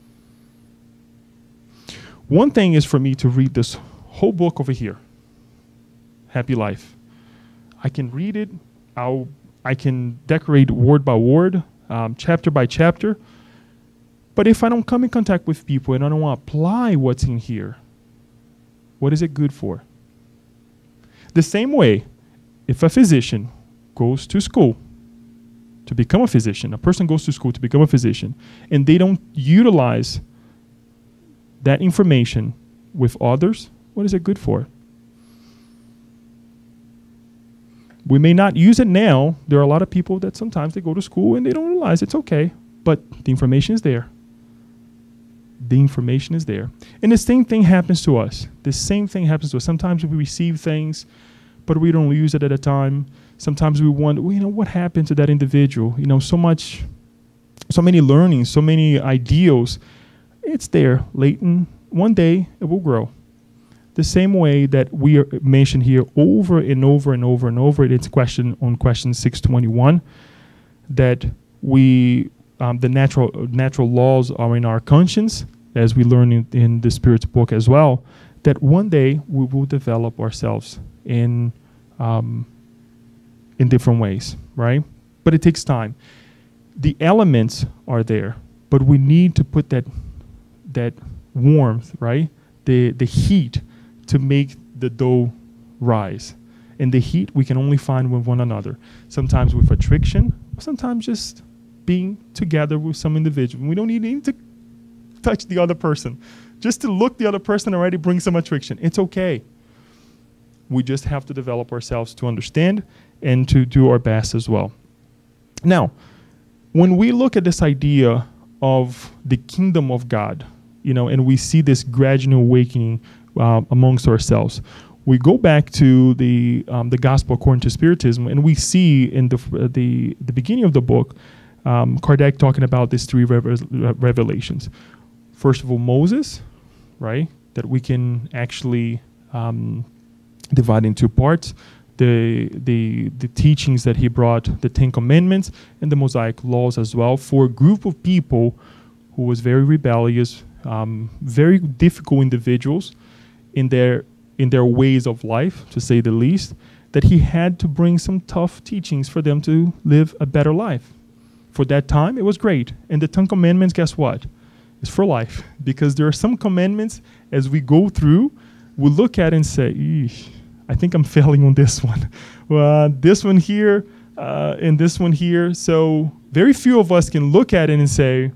S1: One thing is for me to read this whole book over here, Happy Life. I can read it, I'll, I can decorate word by word, um, chapter by chapter, but if I don't come in contact with people and I don't want to apply what's in here, what is it good for? The same way, if a physician goes to school to become a physician, a person goes to school to become a physician, and they don't utilize that information with others, what is it good for? We may not use it now. There are a lot of people that sometimes they go to school and they don't realize it's okay, but the information is there. The information is there. And the same thing happens to us. The same thing happens to us. Sometimes we receive things, but we don't use it at a time. Sometimes we wonder, well, you know, what happened to that individual? You know, so much, so many learnings, so many ideals. It's there, latent. One day it will grow. The same way that we are mentioned here over and over and over and over. It's question on question six twenty-one that we um, the natural natural laws are in our conscience, as we learn in, in the Spirit's book as well. That one day we will develop ourselves in um, in different ways, right? But it takes time. The elements are there, but we need to put that that warmth, right? The the heat to make the dough rise. and the heat we can only find with one another. Sometimes with attraction, sometimes just being together with some individual. We don't need even to touch the other person. Just to look the other person already brings some attraction. It's okay. We just have to develop ourselves to understand and to do our best as well. Now, when we look at this idea of the kingdom of God, you know, and we see this gradual awakening uh, amongst ourselves, we go back to the um, the gospel according to Spiritism, and we see in the uh, the the beginning of the book, um, Kardec talking about these three rev- revelations. First of all, Moses, right? That we can actually um, divide into parts. The, the the teachings that he brought, the Ten Commandments and the Mosaic laws as well, for a group of people who was very rebellious, um, very difficult individuals in their in their ways of life, to say the least, that he had to bring some tough teachings for them to live a better life. For that time, it was great. And the Ten Commandments, guess what? It's for life. Because there are some commandments, as we go through, we look at it and say, eesh, I think I'm failing on this one. Well, this one here uh, and this one here. So very few of us can look at it and say,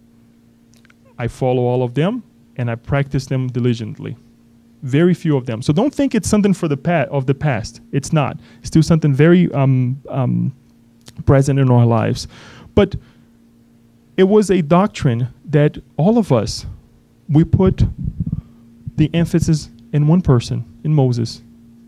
S1: I follow all of them and I practice them diligently. Very few of them. So don't think it's something for the pa- of the past. It's not. It's still something very um, um, present in our lives. But it was a doctrine that all of us, we put the emphasis in one person, in Moses.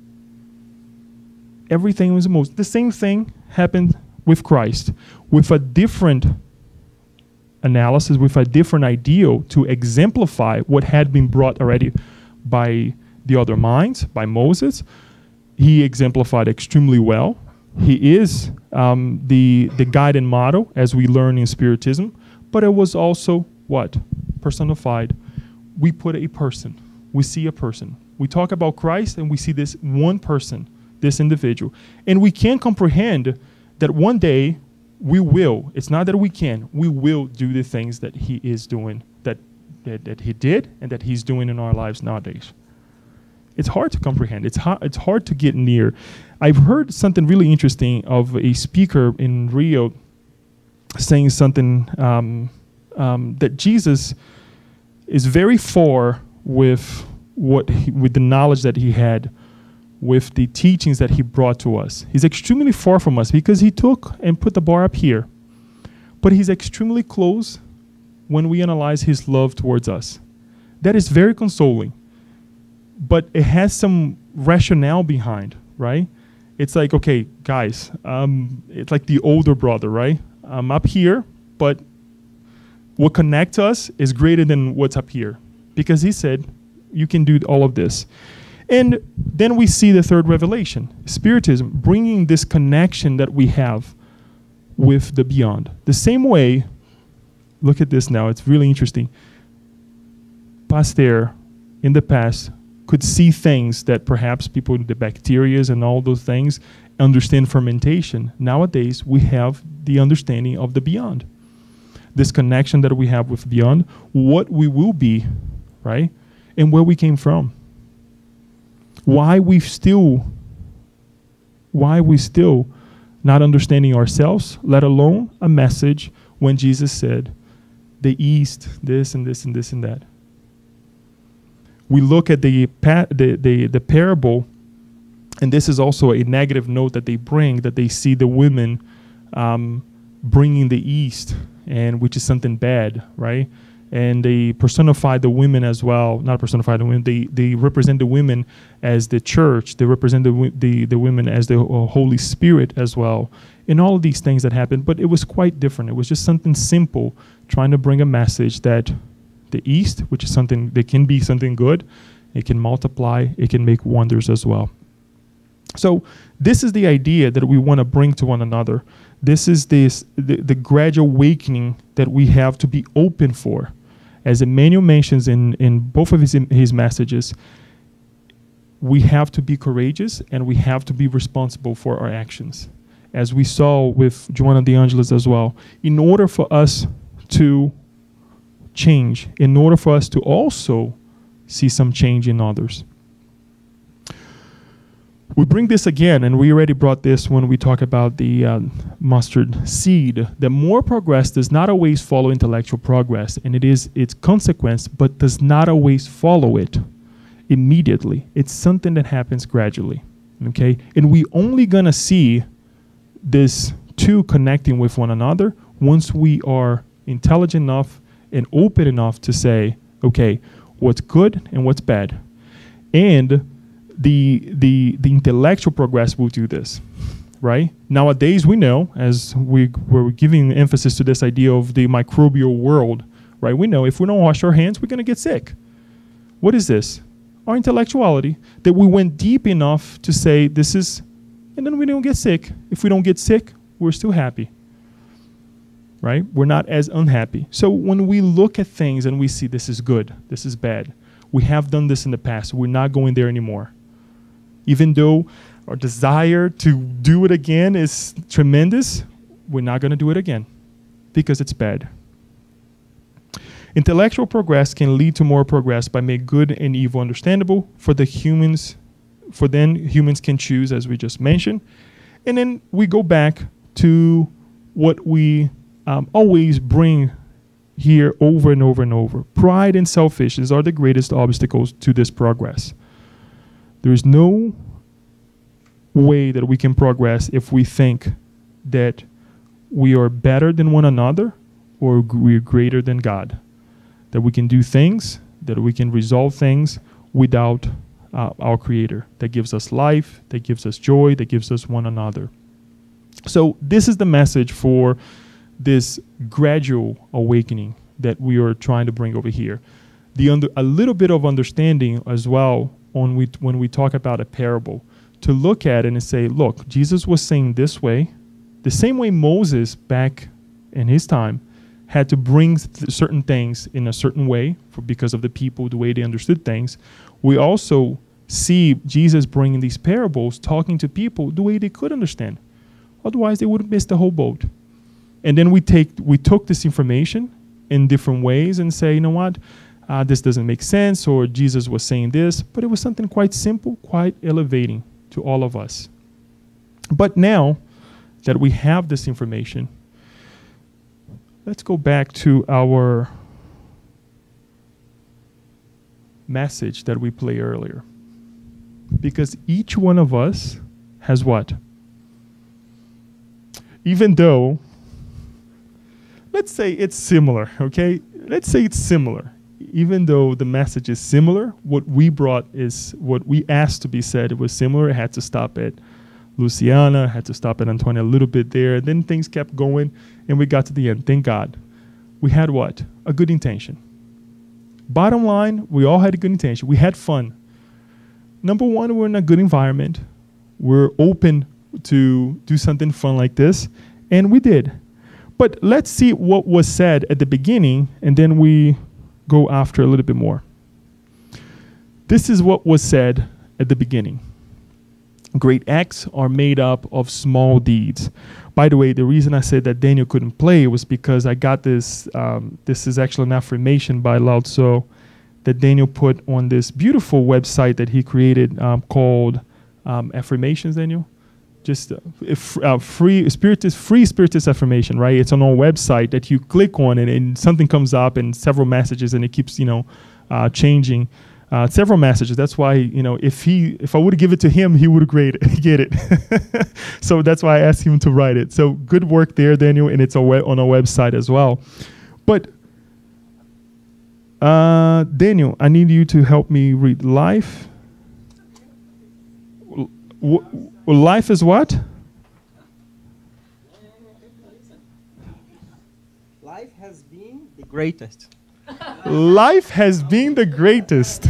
S1: Everything was Moses. The same thing happened with Christ, with a different analysis, with a different ideal to exemplify what had been brought already by the other minds, by Moses. He exemplified extremely well. He is um, the, the guide and model, as we learn in Spiritism, but it was also what? Personified. We put a person. We see a person. We talk about Christ and we see this one person, this individual. And we can comprehend that one day we will, it's not that we can, we will do the things that he is doing, that, that, that he did and that he's doing in our lives nowadays. It's hard to comprehend. It's, ha- it's hard to get near. I've heard something really interesting of a speaker in Rio saying something um, um, that Jesus is very far with what he, with the knowledge that he had, with the teachings that he brought to us. He's extremely far from us because he took and put the bar up here. But he's extremely close when we analyze his love towards us. That is very consoling. But it has some rationale behind, right? It's like, okay, guys, um, it's like the older brother, right? I'm up here, but what connects us is greater than what's up here. Because he said, you can do all of this. And then we see the third revelation, Spiritism, bringing this connection that we have with the beyond. The same way, look at this now, it's really interesting. Pasteur, in the past, could see things that perhaps people, the bacteria and all those things, understand fermentation. Nowadays, we have the understanding of the beyond. This connection that we have with beyond, what we will be, right? And where we came from. Why we still, why we still not understanding ourselves, let alone a message when Jesus said, the Yeast, this and this and this and that. We look at the, pa- the, the, the parable, and this is also a negative note that they bring, that they see the women um, bringing the yeast, and which is something bad, right? And they personify the women as well. Not personify the women. They they represent the women as the church. They represent the the, the women as the uh, Holy Spirit as well. And all of these things that happened, but it was quite different. It was just something simple, trying to bring a message that the yeast, which is something that can be something good, it can multiply, it can make wonders as well. So this is the idea that we want to bring to one another. This is this the, the gradual awakening that we have to be open for. As Emmanuel mentions in, in both of his, his messages, we have to be courageous and we have to be responsible for our actions. As we saw with Joanna de Angelis as well, in order for us to change, in order for us to also see some change in others. We bring this again, and we already brought this when we talk about the uh, mustard seed. The more progress does not always follow intellectual progress, and it is its consequence, but does not always follow it immediately. It's something that happens gradually, okay? And we only gonna see this two connecting with one another once we are intelligent enough and open enough to say, okay, what's good and what's bad. And the the the intellectual progress will do this, right? Nowadays we know, as we we're giving emphasis to this idea of the microbial world, right? We know if we don't wash our hands, we're gonna get sick. What is this? Our intellectuality, that we went deep enough to say this is, and then we don't get sick. If we don't get sick, we're still happy, right? We're not as unhappy. So when we look at things and we see this is good, this is bad, we have done this in the past, we're not going there anymore. Even though our desire to do it again is tremendous, we're not going to do it again because it's bad. Intellectual progress can lead to more progress by making good and evil understandable for the humans, for then humans can choose, as we just mentioned. And then we go back to what we um, always bring here over and over and over. Pride and selfishness are the greatest obstacles to this progress. There is no way that we can progress if we think that we are better than one another or we are greater than God. That we can do things, that we can resolve things without uh, our Creator that gives us life, that gives us joy, that gives us one another. So this is the message for this gradual awakening that we are trying to bring over here. The under, a little bit of understanding as well on we, when we talk about a parable, to look at it and say, look, Jesus was saying this way, the same way Moses back in his time had to bring th certain things in a certain way for, because of the people, the way they understood things. We also see Jesus bringing these parables, talking to people the way they could understand. Otherwise, they would have missed the whole boat. And then we take we took this information in different ways and say, you know what, uh, this doesn't make sense, or Jesus was saying this, but it was something quite simple, quite elevating to all of us. But now that we have this information, let's go back to our message that we played earlier. Because each one of us has what? Even though, let's say it's similar, okay? Let's say it's similar. Even though the message is similar, what we brought is, what we asked to be said, it was similar. It had to stop at Luciana, had to stop at Antonia a little bit there. Then things kept going, and we got to the end. Thank God. We had what? A good intention. Bottom line, we all had a good intention. We had fun. Number one, we're in a good environment. We're open to do something fun like this, and we did. But let's see what was said at the beginning, and then we go after a little bit more. This is what was said at the beginning. Great acts are made up of small deeds. By the way, the reason I said that Daniel couldn't play was because I got this, um, this is actually an affirmation by Lao Tzu that Daniel put on this beautiful website that he created um, called um, Affirmations, Daniel? Just uh, if, uh, free Spiritist, free Spiritist affirmation, right? It's on our website that you click on it and something comes up and several messages, and it keeps, you know, uh, changing. Uh, several messages. That's why, you know, if he, if I would give it to him, he would grade it, get it. So that's why I asked him to write it. So good work there, Daniel, and it's on our website as well. But uh, Daniel, I need you to help me read life. W life is what?
S2: Life has been the greatest.
S1: Life has been the greatest.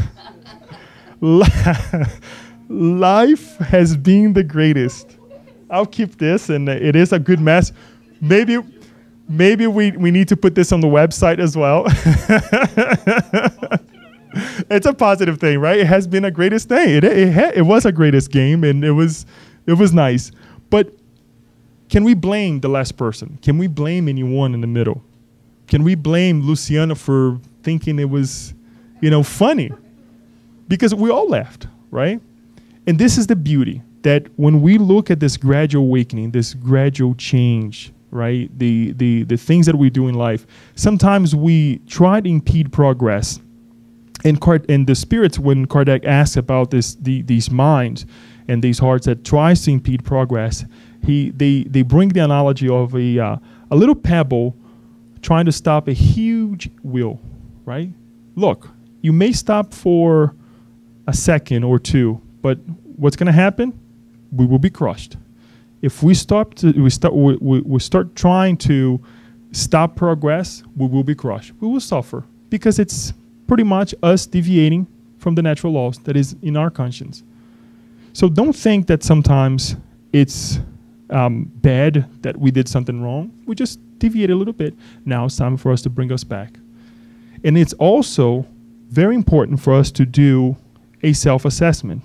S1: Life has been the greatest. I'll keep this, and it is a good mess. Maybe, maybe we, we need to put this on the website as well. It's a positive thing, right? It has been a greatest thing. It it, ha it was a greatest game, and it was it was nice. But can we blame the last person? Can we blame anyone in the middle? Can we blame Luciana for thinking it was, you know, funny? Because we all laughed, right? And this is the beauty. that when we look at this gradual awakening, this gradual change, right, the, the, the things that we do in life, sometimes we try to impede progress. And, Card- and the spirits, when Kardec asks about this, the, these minds and these hearts that tries to impede progress, he, they, they bring the analogy of a, uh, a little pebble trying to stop a huge wheel, right? Look, you may stop for a second or two, but what's going to happen? We will be crushed. If we stop to, we start, we, we, we start trying to stop progress, we will be crushed. We will suffer because it's pretty much us deviating from the natural laws that is in our conscience. So don't think that sometimes it's um, bad that we did something wrong. We just deviate a little bit. Now it's time for us to bring us back. And it's also very important for us to do a self-assessment.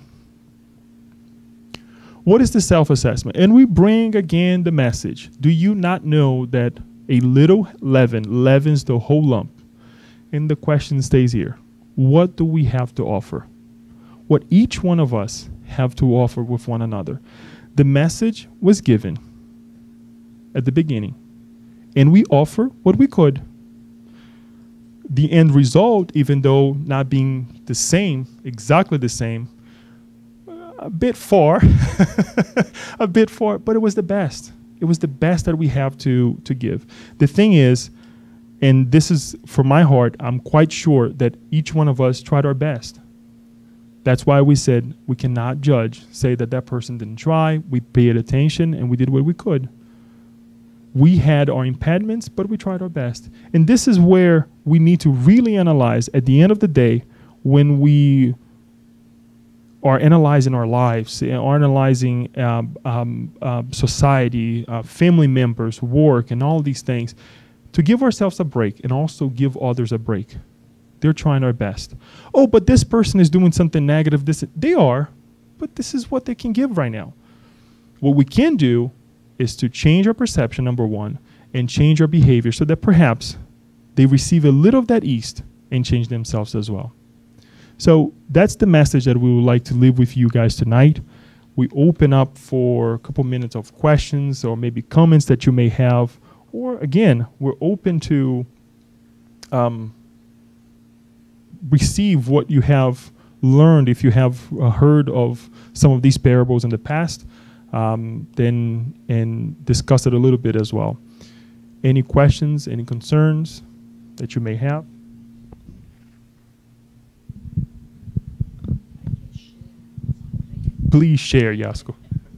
S1: What is the self-assessment? And we bring again the message. Do you not know that a little leaven leavens the whole lump? And the question stays here. What do we have to offer? What each one of us have to offer with one another. The message was given at the beginning. And we offer what we could. The end result, even though not being the same, exactly the same, a bit far, a bit far, but it was the best. It was the best that we have to, to give. The thing is, and this is for my heart, I'm quite sure that each one of us tried our best. That's why we said we cannot judge, say that that person didn't try. We paid attention and we did what we could. We had our impediments, but we tried our best. And this is where we need to really analyze at the end of the day when we are analyzing our lives, are analyzing um, um, uh, society, uh, family members, work, and all these things, to give ourselves a break and also give others a break. They're trying our best. Oh, but this person is doing something negative. This, they are, but this is what they can give right now. What we can do is to change our perception, number one, and change our behavior so that perhaps they receive a little of that yeast and change themselves as well. So that's the message that we would like to leave with you guys tonight. We open up for a couple minutes of questions or maybe comments that you may have. Or again, we're open to um, receive what you have learned. If you have uh, heard of some of these parables in the past, um, then and discuss it a little bit as well. Any questions, any concerns that you may have? Please share, Yasko.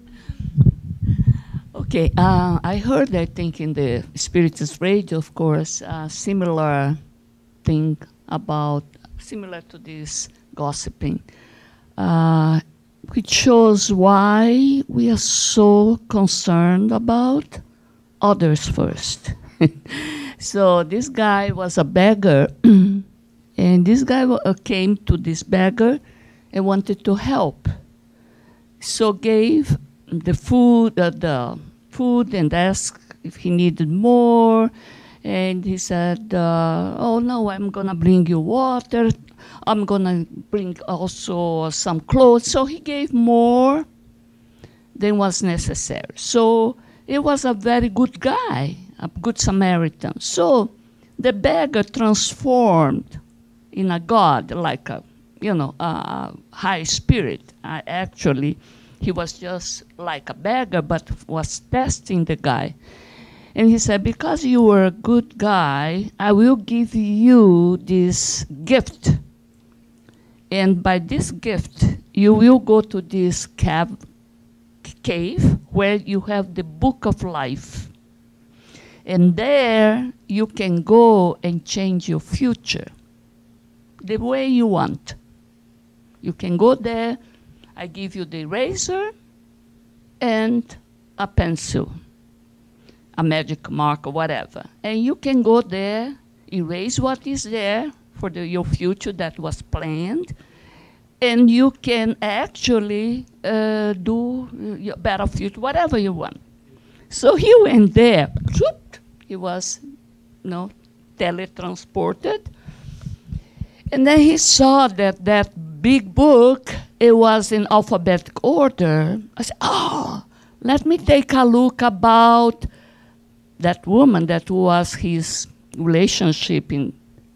S3: Okay, uh, I heard, I think, in the Spiritist radio, of course, a similar thing about, similar to this gossiping, uh, which shows why we are so concerned about others first. So this guy was a beggar, and this guy uh, came to this beggar and wanted to help. So gave the food, uh, the food, and asked if he needed more. And he said, uh, "Oh no, I'm gonna bring you water. I'm gonna bring also some clothes." So he gave more than was necessary. So it was a very good guy, a good Samaritan. So the beggar transformed in a god, like a you know, a high spirit. I actually, he was just like a beggar, but was testing the guy. And he said, because you were a good guy, I will give you this gift. And by this gift, you will go to this cave, cave where you have the book of life. And there you can go and change your future the way you want. You can go there, I give you the eraser and a pencil, a magic marker, whatever. And you can go there, erase what is there for the, your future that was planned, and you can actually uh, do your better future, whatever you want. So he went there, he was you know, teletransported, and then he saw that that big book. It was in alphabetic order. I said, oh, let me take a look about that woman that was his relationship in,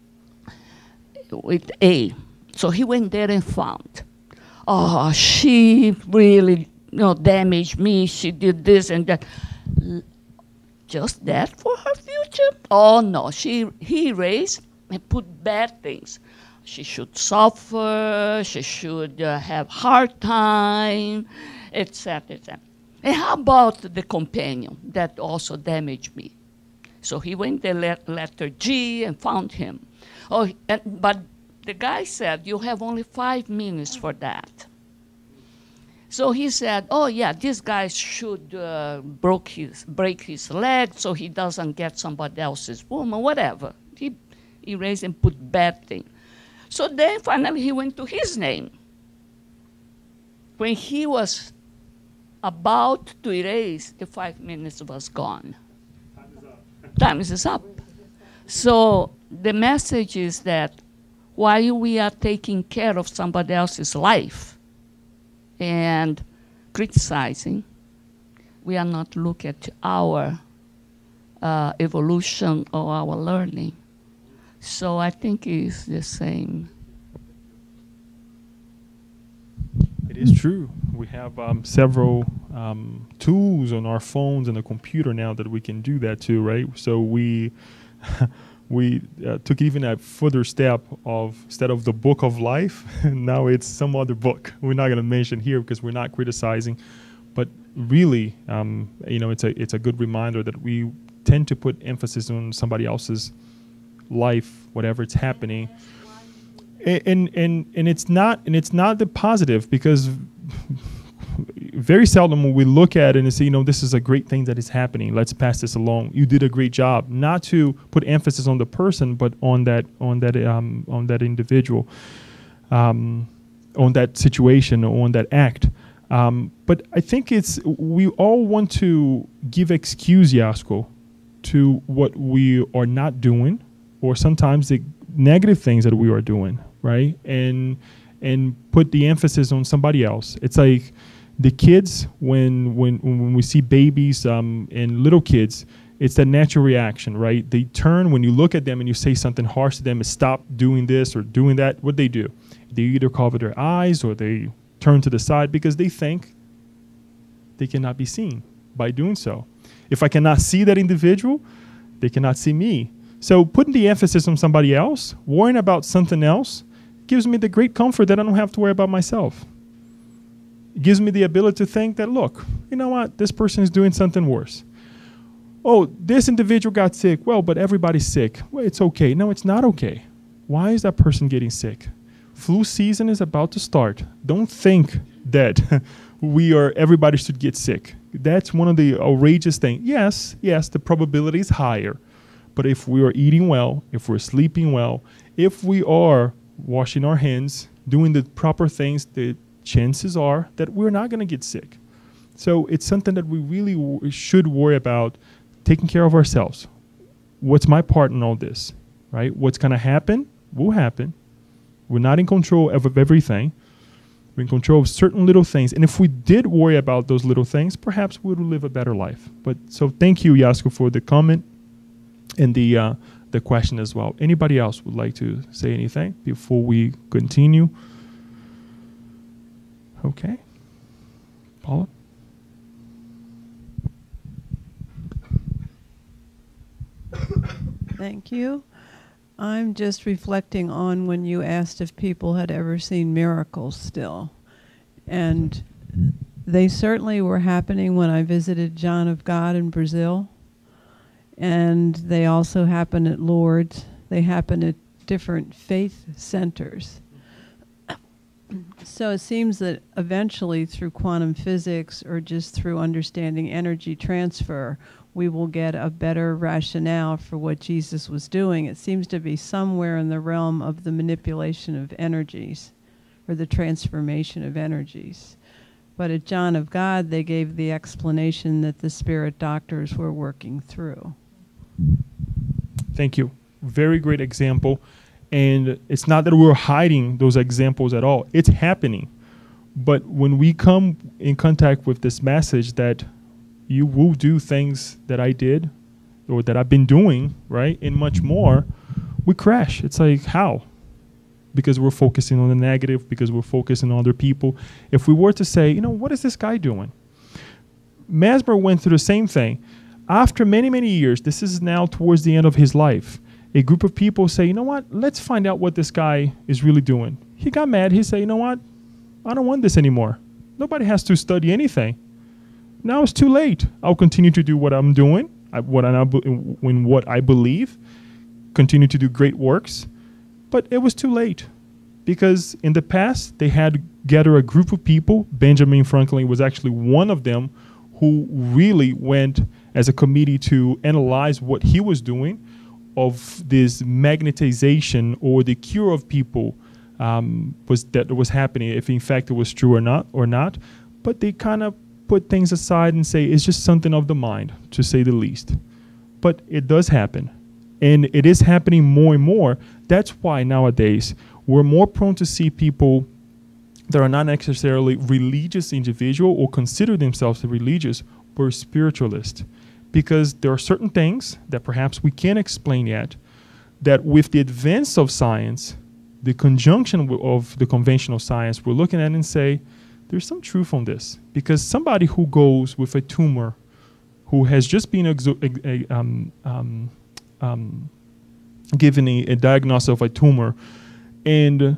S3: with A. So he went there and found, oh, she really, you know, damaged me. She did this and that. L- just that for her future? Oh, no. She, he erased and put bad things. She should suffer, she should uh, have hard time, et cetera, et cetera. And how about the companion that also damaged me? So he went to let, letter G and found him. Oh, and, but the guy said, you have only five minutes for that. So he said, oh, yeah, this guy should uh, broke his, break his leg so he doesn't get somebody else's woman, whatever. He erased and put bad thing. So then finally he went to his name. When he was about to erase, the five minutes was gone. Time is up. Time is up. So the message is that while we are taking care of somebody else's life and criticizing, we are not looking at our uh, evolution or our learning. So I think it's the same.
S1: It is true. We have um, several um, tools on our phones and the computer now that we can do that too, right? So we we uh, took even a further step of, instead of the book of life, now it's some other book. We're not going to mention here because we're not criticizing, but really, um, you know, it's a it's a good reminder that we tend to put emphasis on somebody else's life, whatever it's happening, and and and it's not and it's not the positive, because very seldom when we look at it and say, you know, this is a great thing that is happening, let's pass this along, you did a great job, not to put emphasis on the person but on that on that um, on that individual, um, on that situation, or on that act. Um, but I think it's we all want to give excuse, Yasko, to what we are not doing, or sometimes the negative things that we are doing, right? And and put the emphasis on somebody else. It's like the kids, when when when we see babies um, and little kids, it's that natural reaction, right? They turn when you look at them and you say something harsh to them and stop doing this or doing that. What they do? They either cover their eyes or they turn to the side because they think they cannot be seen by doing so. If I cannot see that individual, they cannot see me. So putting the emphasis on somebody else, worrying about something else, gives me the great comfort that I don't have to worry about myself. It gives me the ability to think that, look, you know what, this person is doing something worse. Oh, this individual got sick. Well, but everybody's sick. Well, it's okay. No, it's not okay. Why is that person getting sick? Flu season is about to start. Don't think that we are, everybody should get sick. That's one of the outrageous things. Yes, yes, the probability is higher. But if we are eating well, if we're sleeping well, if we are washing our hands, doing the proper things, the chances are that we're not going to get sick. So it's something that we really w- should worry about, taking care of ourselves. What's my part in all this, right? What's going to happen will happen. We're not in control of everything. We're in control of certain little things. And if we did worry about those little things, perhaps we would live a better life. But so thank you, Yasko, for the comment and the uh, the question as well. Anybody else would like to say anything before we continue? Okay. Paula?
S4: Thank you. I'm just reflecting on when you asked if people had ever seen miracles still. And they certainly were happening when I visited John of God in Brazil. And they also happen at Lourdes. They happen at different faith centers. So it seems that eventually through quantum physics or just through understanding energy transfer, we will get a better rationale for what Jesus was doing. It seems to be somewhere in the realm of the manipulation of energies or the transformation of energies. But at John of God, they gave the explanation that the spirit doctors were working through.
S1: Thank you. Very great example. And it's not that we're hiding those examples at all. It's happening. But when we come in contact with this message that you will do things that I did or that I've been doing, right, and much more, we crash. It's like, how? Because we're focusing on the negative, because we're focusing on other people. If we were to say, you know, what is this guy doing? Mesmer went through the same thing. After many, many years, this is now towards the end of his life, a group of people say, you know what, let's find out what this guy is really doing. He got mad. He said, you know what, I don't want this anymore. Nobody has to study anything. Now it's too late. I'll continue to do what I'm doing, I, what I in what I believe, continue to do great works. But it was too late, because in the past they had gathered a group of people. Benjamin Franklin was actually one of them, who really went as a committee to analyze what he was doing of this magnetization or the cure of people um, was that was happening, if in fact it was true or not or not. But they kind of put things aside and say it's just something of the mind, to say the least. But it does happen, and it is happening more and more. That's why nowadays we're more prone to see people that are not necessarily religious individual or consider themselves religious, but spiritualist, because there are certain things that perhaps we can't explain yet, that with the advance of science, the conjunction w- of the conventional science, we're looking at and say, there's some truth on this. Because somebody who goes with a tumor, who has just been exo- a, a, um, um, um, given a, a diagnosis of a tumor, and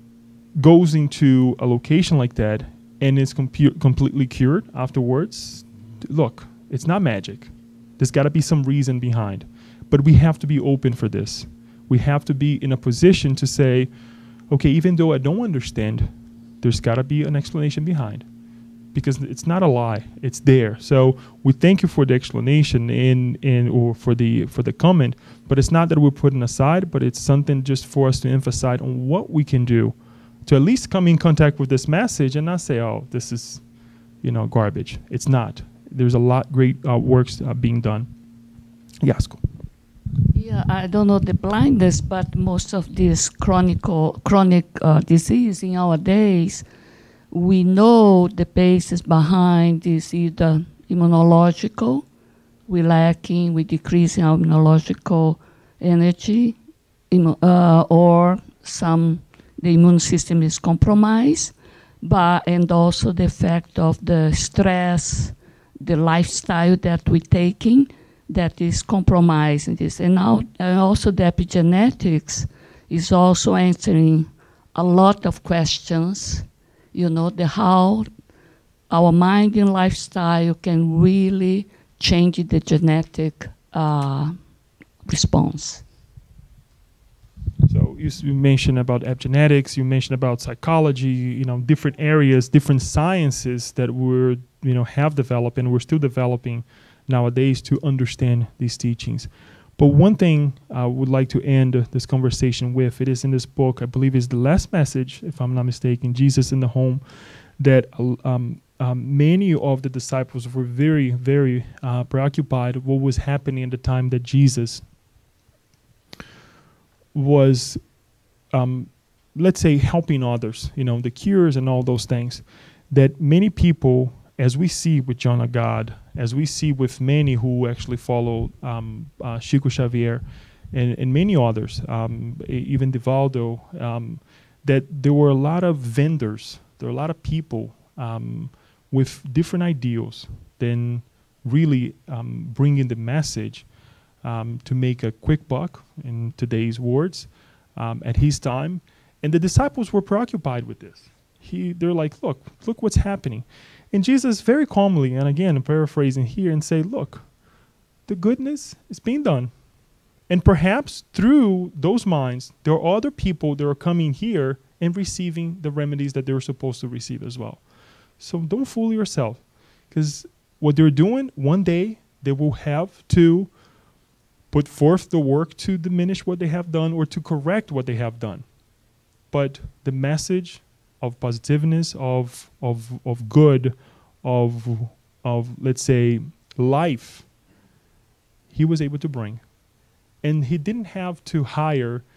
S1: goes into a location like that and is compu- completely cured afterwards, look, it's not magic. There's got to be some reason behind. But we have to be open for this. We have to be in a position to say, okay, even though I don't understand, there's got to be an explanation behind. Because it's not a lie. It's there. So we thank you for the explanation in, in or for the for the comment, but it's not that we're putting aside, but it's something just for us to emphasize on what we can do to at least come in contact with this message and not say, oh, this is, you know, garbage. It's not. There's a lot great uh, works uh, being done. Yes.
S3: Yeah, I don't know the blindness, but most of this chronic chronic uh, disease in our days, we know the basis behind is either immunological, we're lacking, we're decreasing our immunological energy, immu- uh, or some the immune system is compromised, but and also the effect of the stress, the lifestyle that we're taking, that is compromising this. And now and also the epigenetics is also answering a lot of questions, you know, the how our mind and lifestyle can really change the genetic uh, response.
S1: So you, s- you mentioned about epigenetics, you mentioned about psychology, you know, different areas, different sciences that we're, you know, have developed and we're still developing nowadays to understand these teachings. But one thing I would like to end this conversation with, it is in this book, I believe is the last message, if I'm not mistaken, Jesus in the Home, that um, um, many of the disciples were very, very uh, preoccupied with what was happening at the time that Jesus was, um, let's say, helping others, you know, the cures and all those things, that many people, as we see with John of God, as we see with many who actually follow um, uh, Chico Xavier and, and many others, um, e- even Divaldo, um, that there were a lot of vendors, there were a lot of people um, with different ideals than really um, bringing the message um, to make a quick buck, in today's words, um, at his time. And the disciples were preoccupied with this. He, they're like, look, look what's happening. And Jesus very calmly, and again, I'm paraphrasing here, and say, look, the goodness is being done. And perhaps through those minds, there are other people that are coming here and receiving the remedies that they were supposed to receive as well. So don't fool yourself, because what they're doing, one day they will have to put forth the work to diminish what they have done or to correct what they have done. But the message of positiveness, of of of good, of of let's say life, he was able to bring. And he didn't have to hire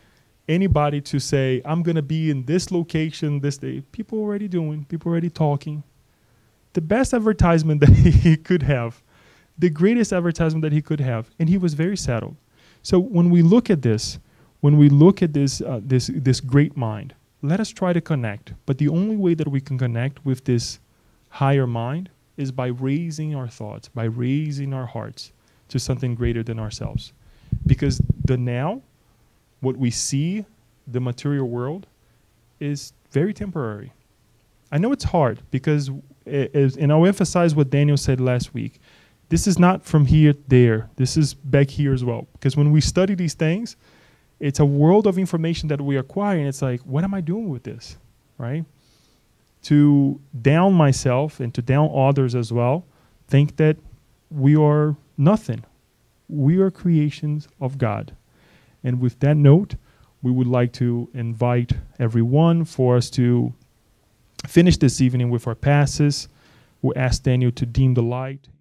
S1: anybody to say, I'm going to be in this location this day. People already doing, people already talking. The best advertisement that he could have, the greatest advertisement that he could have, and he was very settled. So when we look at this, when we look at this, uh, this, this great mind, let us try to connect. But the only way that we can connect with this higher mind is by raising our thoughts, by raising our hearts to something greater than ourselves. Because the now, what we see, the material world, is very temporary. I know it's hard because, it is, and I'll emphasize what Daniel said last week, this is not from here to there. This is back here as well. Because when we study these things, it's a world of information that we acquire, and it's like, what am I doing with this, right? To down myself and to down others as well, think that we are nothing. We are creations of God. And with that note, we would like to invite everyone for us to finish this evening with our passes. We'll ask Daniel to dim the light.